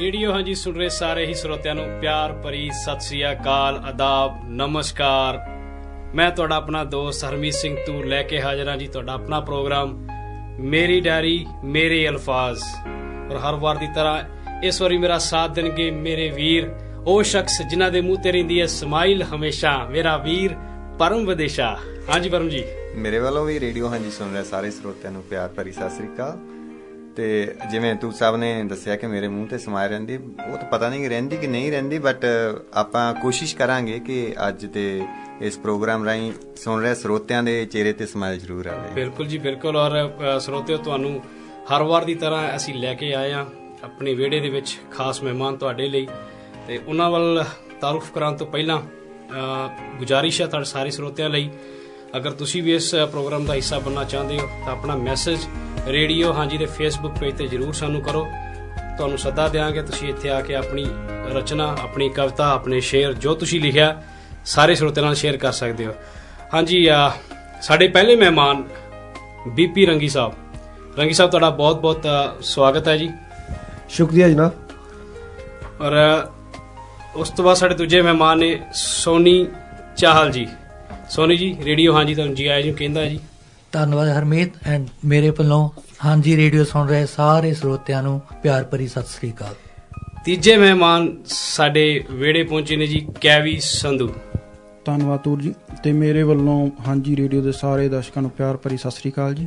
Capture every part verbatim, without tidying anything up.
Radio हाँ जी सुन रहे सारे ही श्रोतिਆਂ ਨੂੰ प्यार भरी सत श्री अकाल आदाब नमस्कार। मैं तुहाडा अपना दोस्त हरमीत सिंह तूर लैके हाजिर हाँ जी तुहाडा अपना प्रोग्राम मेरी डायरी मेरे अल्फाज। और हर वार की तरह इस वारी मेरा साथ देंगे मेरे वीर ਉਹ शख्स जिन्हां दे मूंह ते रहिंदी है स्माइल हमेशा, मेरा वीर परम विदेशा। हाँ जी परम जी, मेरे वालों भी रेडियो हाँ जी सुन रहे सारे श्रोतिਆਂ ਨੂੰ प्यार भरी सत श्री अकाल। ਤੇ ਜਿਵੇਂ ਤੂੰ ਸਾਹਿਬ ਨੇ ਦੱਸਿਆ ਕਿ ਮੇਰੇ ਮੂੰਹ ਤੇ ਸਮਾਏ ਰਹਿੰਦੀ, ਉਹ ਤਾਂ ਪਤਾ ਨਹੀਂ ਰਹਿੰਦੀ ਕਿ ਨਹੀਂ ਰਹਿੰਦੀ, ਬਟ ਆਪਾਂ ਕੋਸ਼ਿਸ਼ ਕਰਾਂਗੇ ਕਿ ਅੱਜ ਦੇ ਇਸ ਪ੍ਰੋਗਰਾਮ ਰਾਹੀਂ ਸੁਣ ਰਹੇ ਸਰੋਤਿਆਂ ਦੇ ਚਿਹਰੇ ਤੇ ਸਮਾਈਲ ਜ਼ਰੂਰ ਆਵੇ। ਬਿਲਕੁਲ ਜੀ ਬਿਲਕੁਲ। ਔਰ ਸਰੋਤਿਓ ਤੁਹਾਨੂੰ ਹਰ ਵਾਰ ਦੀ ਤਰ੍ਹਾਂ ਅਸੀਂ ਲੈ ਕੇ ਆਏ ਹਾਂ ਆਪਣੇ ਵਿਹੜੇ ਦੇ ਵਿੱਚ ਖਾਸ ਮਹਿਮਾਨ ਤੁਹਾਡੇ ਲਈ, ਤੇ ਉਹਨਾਂ ਵੱਲ ਤਾਰੂਫ ਕਰਾਂ ਤੋਂ ਪਹਿਲਾਂ ਗੁਜ਼ਾਰਿਸ਼ ਹੈ ਤੁਹਾਡੇ ਸਾਰੇ ਸਰੋਤਿਆਂ ਲਈ, ਅਗਰ ਤੁਸੀਂ ਵੀ ਇਸ ਪ੍ਰੋਗਰਾਮ ਦਾ ਹਿੱਸਾ ਬਣਨਾ ਚਾਹੁੰਦੇ ਹੋ ਤਾਂ ਆਪਣਾ ਮੈਸੇਜ ਰੇਡੀਓ ਹਾਂਜੀ ਦੇ ਫੇਸਬੁੱਕ ਪੇਜ ਤੇ ਜ਼ਰੂਰ ਸਾਨੂੰ ਕਰੋ। ਤੁਹਾਨੂੰ ਸੱਦਾ ਦਿਆਂਗੇ, ਤੁਸੀਂ ਇੱਥੇ ਆ ਕੇ ਆਪਣੀ ਰਚਨਾ, ਆਪਣੀ ਕਵਿਤਾ, ਆਪਣੇ ਸ਼ੇਰ ਜੋ ਤੁਸੀਂ ਲਿਖਿਆ ਸਾਰੇ ਸਰੋਤਿਆਂ ਨਾਲ ਸ਼ੇਅਰ ਕਰ ਸਕਦੇ ਹੋ। ਹਾਂਜੀ, ਸਾਡੇ ਪਹਿਲੇ ਮਹਿਮਾਨ ਬੀਪੀ ਰੰਗੀ ਸਾਹਿਬ। ਰੰਗੀ ਸਾਹਿਬ ਤੁਹਾਡਾ ਬਹੁਤ ਬਹੁਤ ਸਵਾਗਤ ਹੈ ਜੀ। ਸ਼ੁਕਰੀਆ ਜਨਾਬ। ਔਰ ਉਸ ਤੋਂ ਬਾਅਦ ਸਾਡੇ ਦੂਜੇ ਮਹਿਮਾਨ ਨੇ ਸੋਨੀ ਚਾਹਲ ਜੀ। ਸੋਨੀ ਜੀ ਰੇਡੀਓ ਹਾਂਜੀ ਤੁਹਾਨੂੰ ਜੀ ਆਇਆ ਜੀ ਕਹਿੰਦਾ ਜੀ। ਧੰਨਵਾਦ ਹਰਮੀਤ। ਐਂਡ ਮੇਰੇ ਵੱਲੋਂ ਹਾਂਜੀ ਰੇਡੀਓ ਸੁਣ ਰਹੇ ਸਾਰੇ ਸਰੋਤਿਆਂ ਨੂੰ ਪਿਆਰ ਭਰੀ ਸਤਿ ਸ੍ਰੀ ਅਕਾਲ। ਤੀਜੇ ਮਹਿਮਾਨ ਸਾਡੇ ਵਿਹੜੇ ਪਹੁੰਚੇ ਨੇ ਜੀ ਕੈਵੀ ਸੰਧੂ। ਧੰਨਵਾਦ ਤੂਰ ਜੀ, ਤੇ ਮੇਰੇ ਵੱਲੋਂ ਹਾਂਜੀ ਰੇਡੀਓ ਦੇ ਸਾਰੇ ਦਰਸ਼ਕਾਂ ਨੂੰ ਪਿਆਰ ਭਰੀ ਸਤਿ ਸ੍ਰੀ ਅਕਾਲ ਜੀ।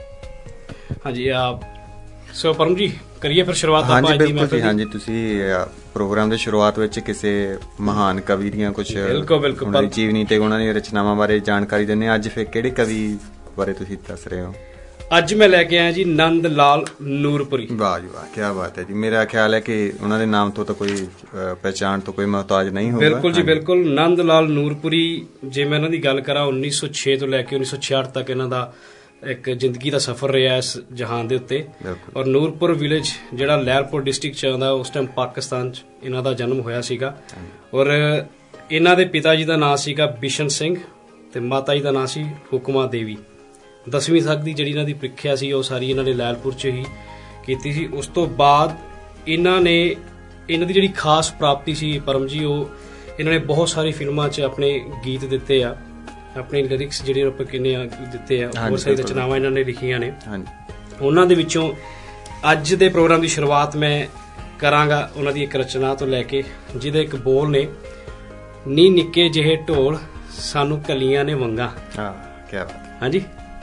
ਹਾਂਜੀ ਆਪ ਸੋ ਪਰਮ ਜੀ ਕਰੀਏ ਫਿਰ ਸ਼ੁਰੂਆਤ ਆਪਾਂ ਅੱਜ ਦੀ ਮਹਿਫਿਲ ਦੀ। ਹਾਂਜੀ ਤੁਸੀਂ ਪ੍ਰੋਗਰਾਮ ਦੀ ਸ਼ੁਰੂਆਤ ਵਿੱਚ ਕਿਸੇ ਮਹਾਨ ਕਵੀ ਦੀਆਂ ਕੁਝ ਬਿਲਕੁਲ ਜੀਵਨੀ ਤੇ ਉਹਨਾਂ ਦੀਆਂ ਰਚਨਾਵਾਂ ਬਾਰੇ ਜਾਣਕਾਰੀ ਦਿੰਦੇ ਆ। ਅੱਜ ਫਿਰ ਕਿਹੜੇ ਕਵੀ ਬਾਰੇ ਤੁਸੀਂ ਦੱਸ ਰਹੇ ਹੋ? ਅੱਜ ਮੈਂ ਲੈ ਕੇ ਆਇਆ ਜੀ ਨੰਦ ਲਾਲ ਨੂਰਪੁਰੀ। ਵਾਹ ਜੀ ਵਾਹ, ਕੀ ਬਾਤ ਹੈ ਜੀ। ਮੇਰਾ ਖਿਆਲ ਹੈ ਕਿ ਉਹਨਾਂ ਦੇ ਨਾਮ ਤੋਂ ਤਾਂ ਕੋਈ ਪਹਿਚਾਣ ਤੋਂ ਕੋਈ ਮੁਹਤਾਜ ਨਹੀਂ ਹੋਊਗਾ। ਬਿਲਕੁਲ ਜੀ ਬਿਲਕੁਲ। ਨੰਦ ਲਾਲ ਨੂਰਪੁਰੀ, ਜੇ ਮੈਂ ਇਹਨਾਂ ਦੀ ਗੱਲ ਕਰਾਂ ਉੱਨੀ ਸੌ ਛੇ ਤੋਂ ਲੈ ਕੇ ਉੱਨੀ ਸੌ ਛਿਆਹਠ ਤੱਕ ਇਹਨਾਂ ਦਾ ਇੱਕ ਜ਼ਿੰਦਗੀ ਦਾ ਸਫ਼ਰ ਰਿਹਾ ਇਸ ਜਹਾਨ ਦੇ ਉੱਤੇ। ਔਰ ਨੂਰਪੁਰ ਵਿਲੇਜ ਜਿਹੜਾ ਲਹਿਰਪੁਰ ਡਿਸਟ੍ਰਿਕਟ ਚ ਆਉਂਦਾ, ਉਸ ਟਾਈਮ ਪਾਕਿਸਤਾਨ ਚ ਇਹਨਾਂ ਦਾ ਜਨਮ ਹੋਇਆ ਸੀਗਾ। ਔਰ ਇਹਨਾਂ ਦੇ ਪਿਤਾ ਜੀ ਦਾ ਨਾਂ ਸੀਗਾ ਬਿਸ਼ਨ ਸਿੰਘ ਤੇ ਮਾਤਾ ਜੀ ਦਾ ਨਾਂ ਸੀ ਹੁਕਮਾ ਦੇਵੀ। ਦਸਵੀਂ ਤੱਕ ਦੀ ਜਿਹੜੀ ਇਹਨਾਂ ਦੀ ਪ੍ਰੀਖਿਆ ਸੀ ਉਹ ਸਾਰੀ ਇਹਨਾਂ ਨੇ ਲਹਿਰਪੁਰ ਚ ਹੀ ਕੀਤੀ ਸੀ। ਉਸ ਤੋਂ ਬਾਅਦ ਇਹਨਾਂ ਨੇ ਇਹਨਾਂ ਦੀ ਜਿਹੜੀ ਖਾਸ ਪ੍ਰਾਪਤੀ ਸੀ ਪਰਮ ਜੀ, ਉਹ ਇਹਨਾਂ ਨੇ ਬਹੁਤ ਸਾਰੀ ਫਿਲਮਾਂ ਚ ਆਪਣੇ ਗੀਤ ਦਿੱਤੇ ਆ, ਆਪਣੇ ਲਿਰਿਕਸ ਜਿਹੜੇ ਆਪਾਂ ਕਿੰਨੇ ਦਿੱਤੇ ਆ, ਬਹੁਤ ਸਾਰੀ ਰਚਨਾਵਾਂ ਇਹਨਾਂ ਨੇ ਲਿਖੀਆਂ ਨੇ। ਉਹਨਾਂ ਦੇ ਵਿੱਚੋਂ ਅੱਜ ਦੇ ਪ੍ਰੋਗਰਾਮ ਦੀ ਸ਼ੁਰੂਆਤ ਮੈਂ ਕਰਾਂਗਾ ਉਹਨਾਂ ਦੀ ਇੱਕ ਰਚਨਾ ਤੋਂ ਲੈ ਕੇ, ਜਿਹਦੇ ਇੱਕ ਬੋਲ ਨੇ, ਨੀ ਨਿੱਕੇ ਜਿਹੇ ਢੋਲ ਸਾਨੂੰ ਕਲੀਆਂ ਨੇ ਵੰਗਾ। ਹਾਂਜੀ,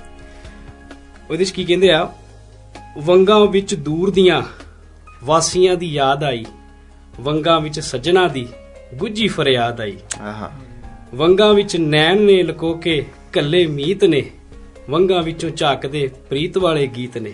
ਉਹਦੇ ਚ ਕੀ ਕਹਿੰਦੇ ਆ? ਵੰਗਾਂ ਵਿੱਚ ਦੂਰ ਦੀਆਂ ਵਾਸੀਆਂ ਦੀ ਯਾਦ ਆਈ, ਵੰਗਾਂ ਵਿੱਚ ਸੱਜਣਾ ਦੀ ਗੁੱਝੀ ਫਰਿਆਦ ਆਈ, ਵੰਗਾਂ ਵਿੱਚ ਨੈਣ ਨੇ ਲਕੋ ਕੇ ਕੱਲੇ ਮੀਤ ਨੇ, ਵੰਗਾਂ ਵਿੱਚੋਂ ਝਾਕਦੇ ਪ੍ਰੀਤ ਵਾਲੇ ਗੀਤ ਨੇ।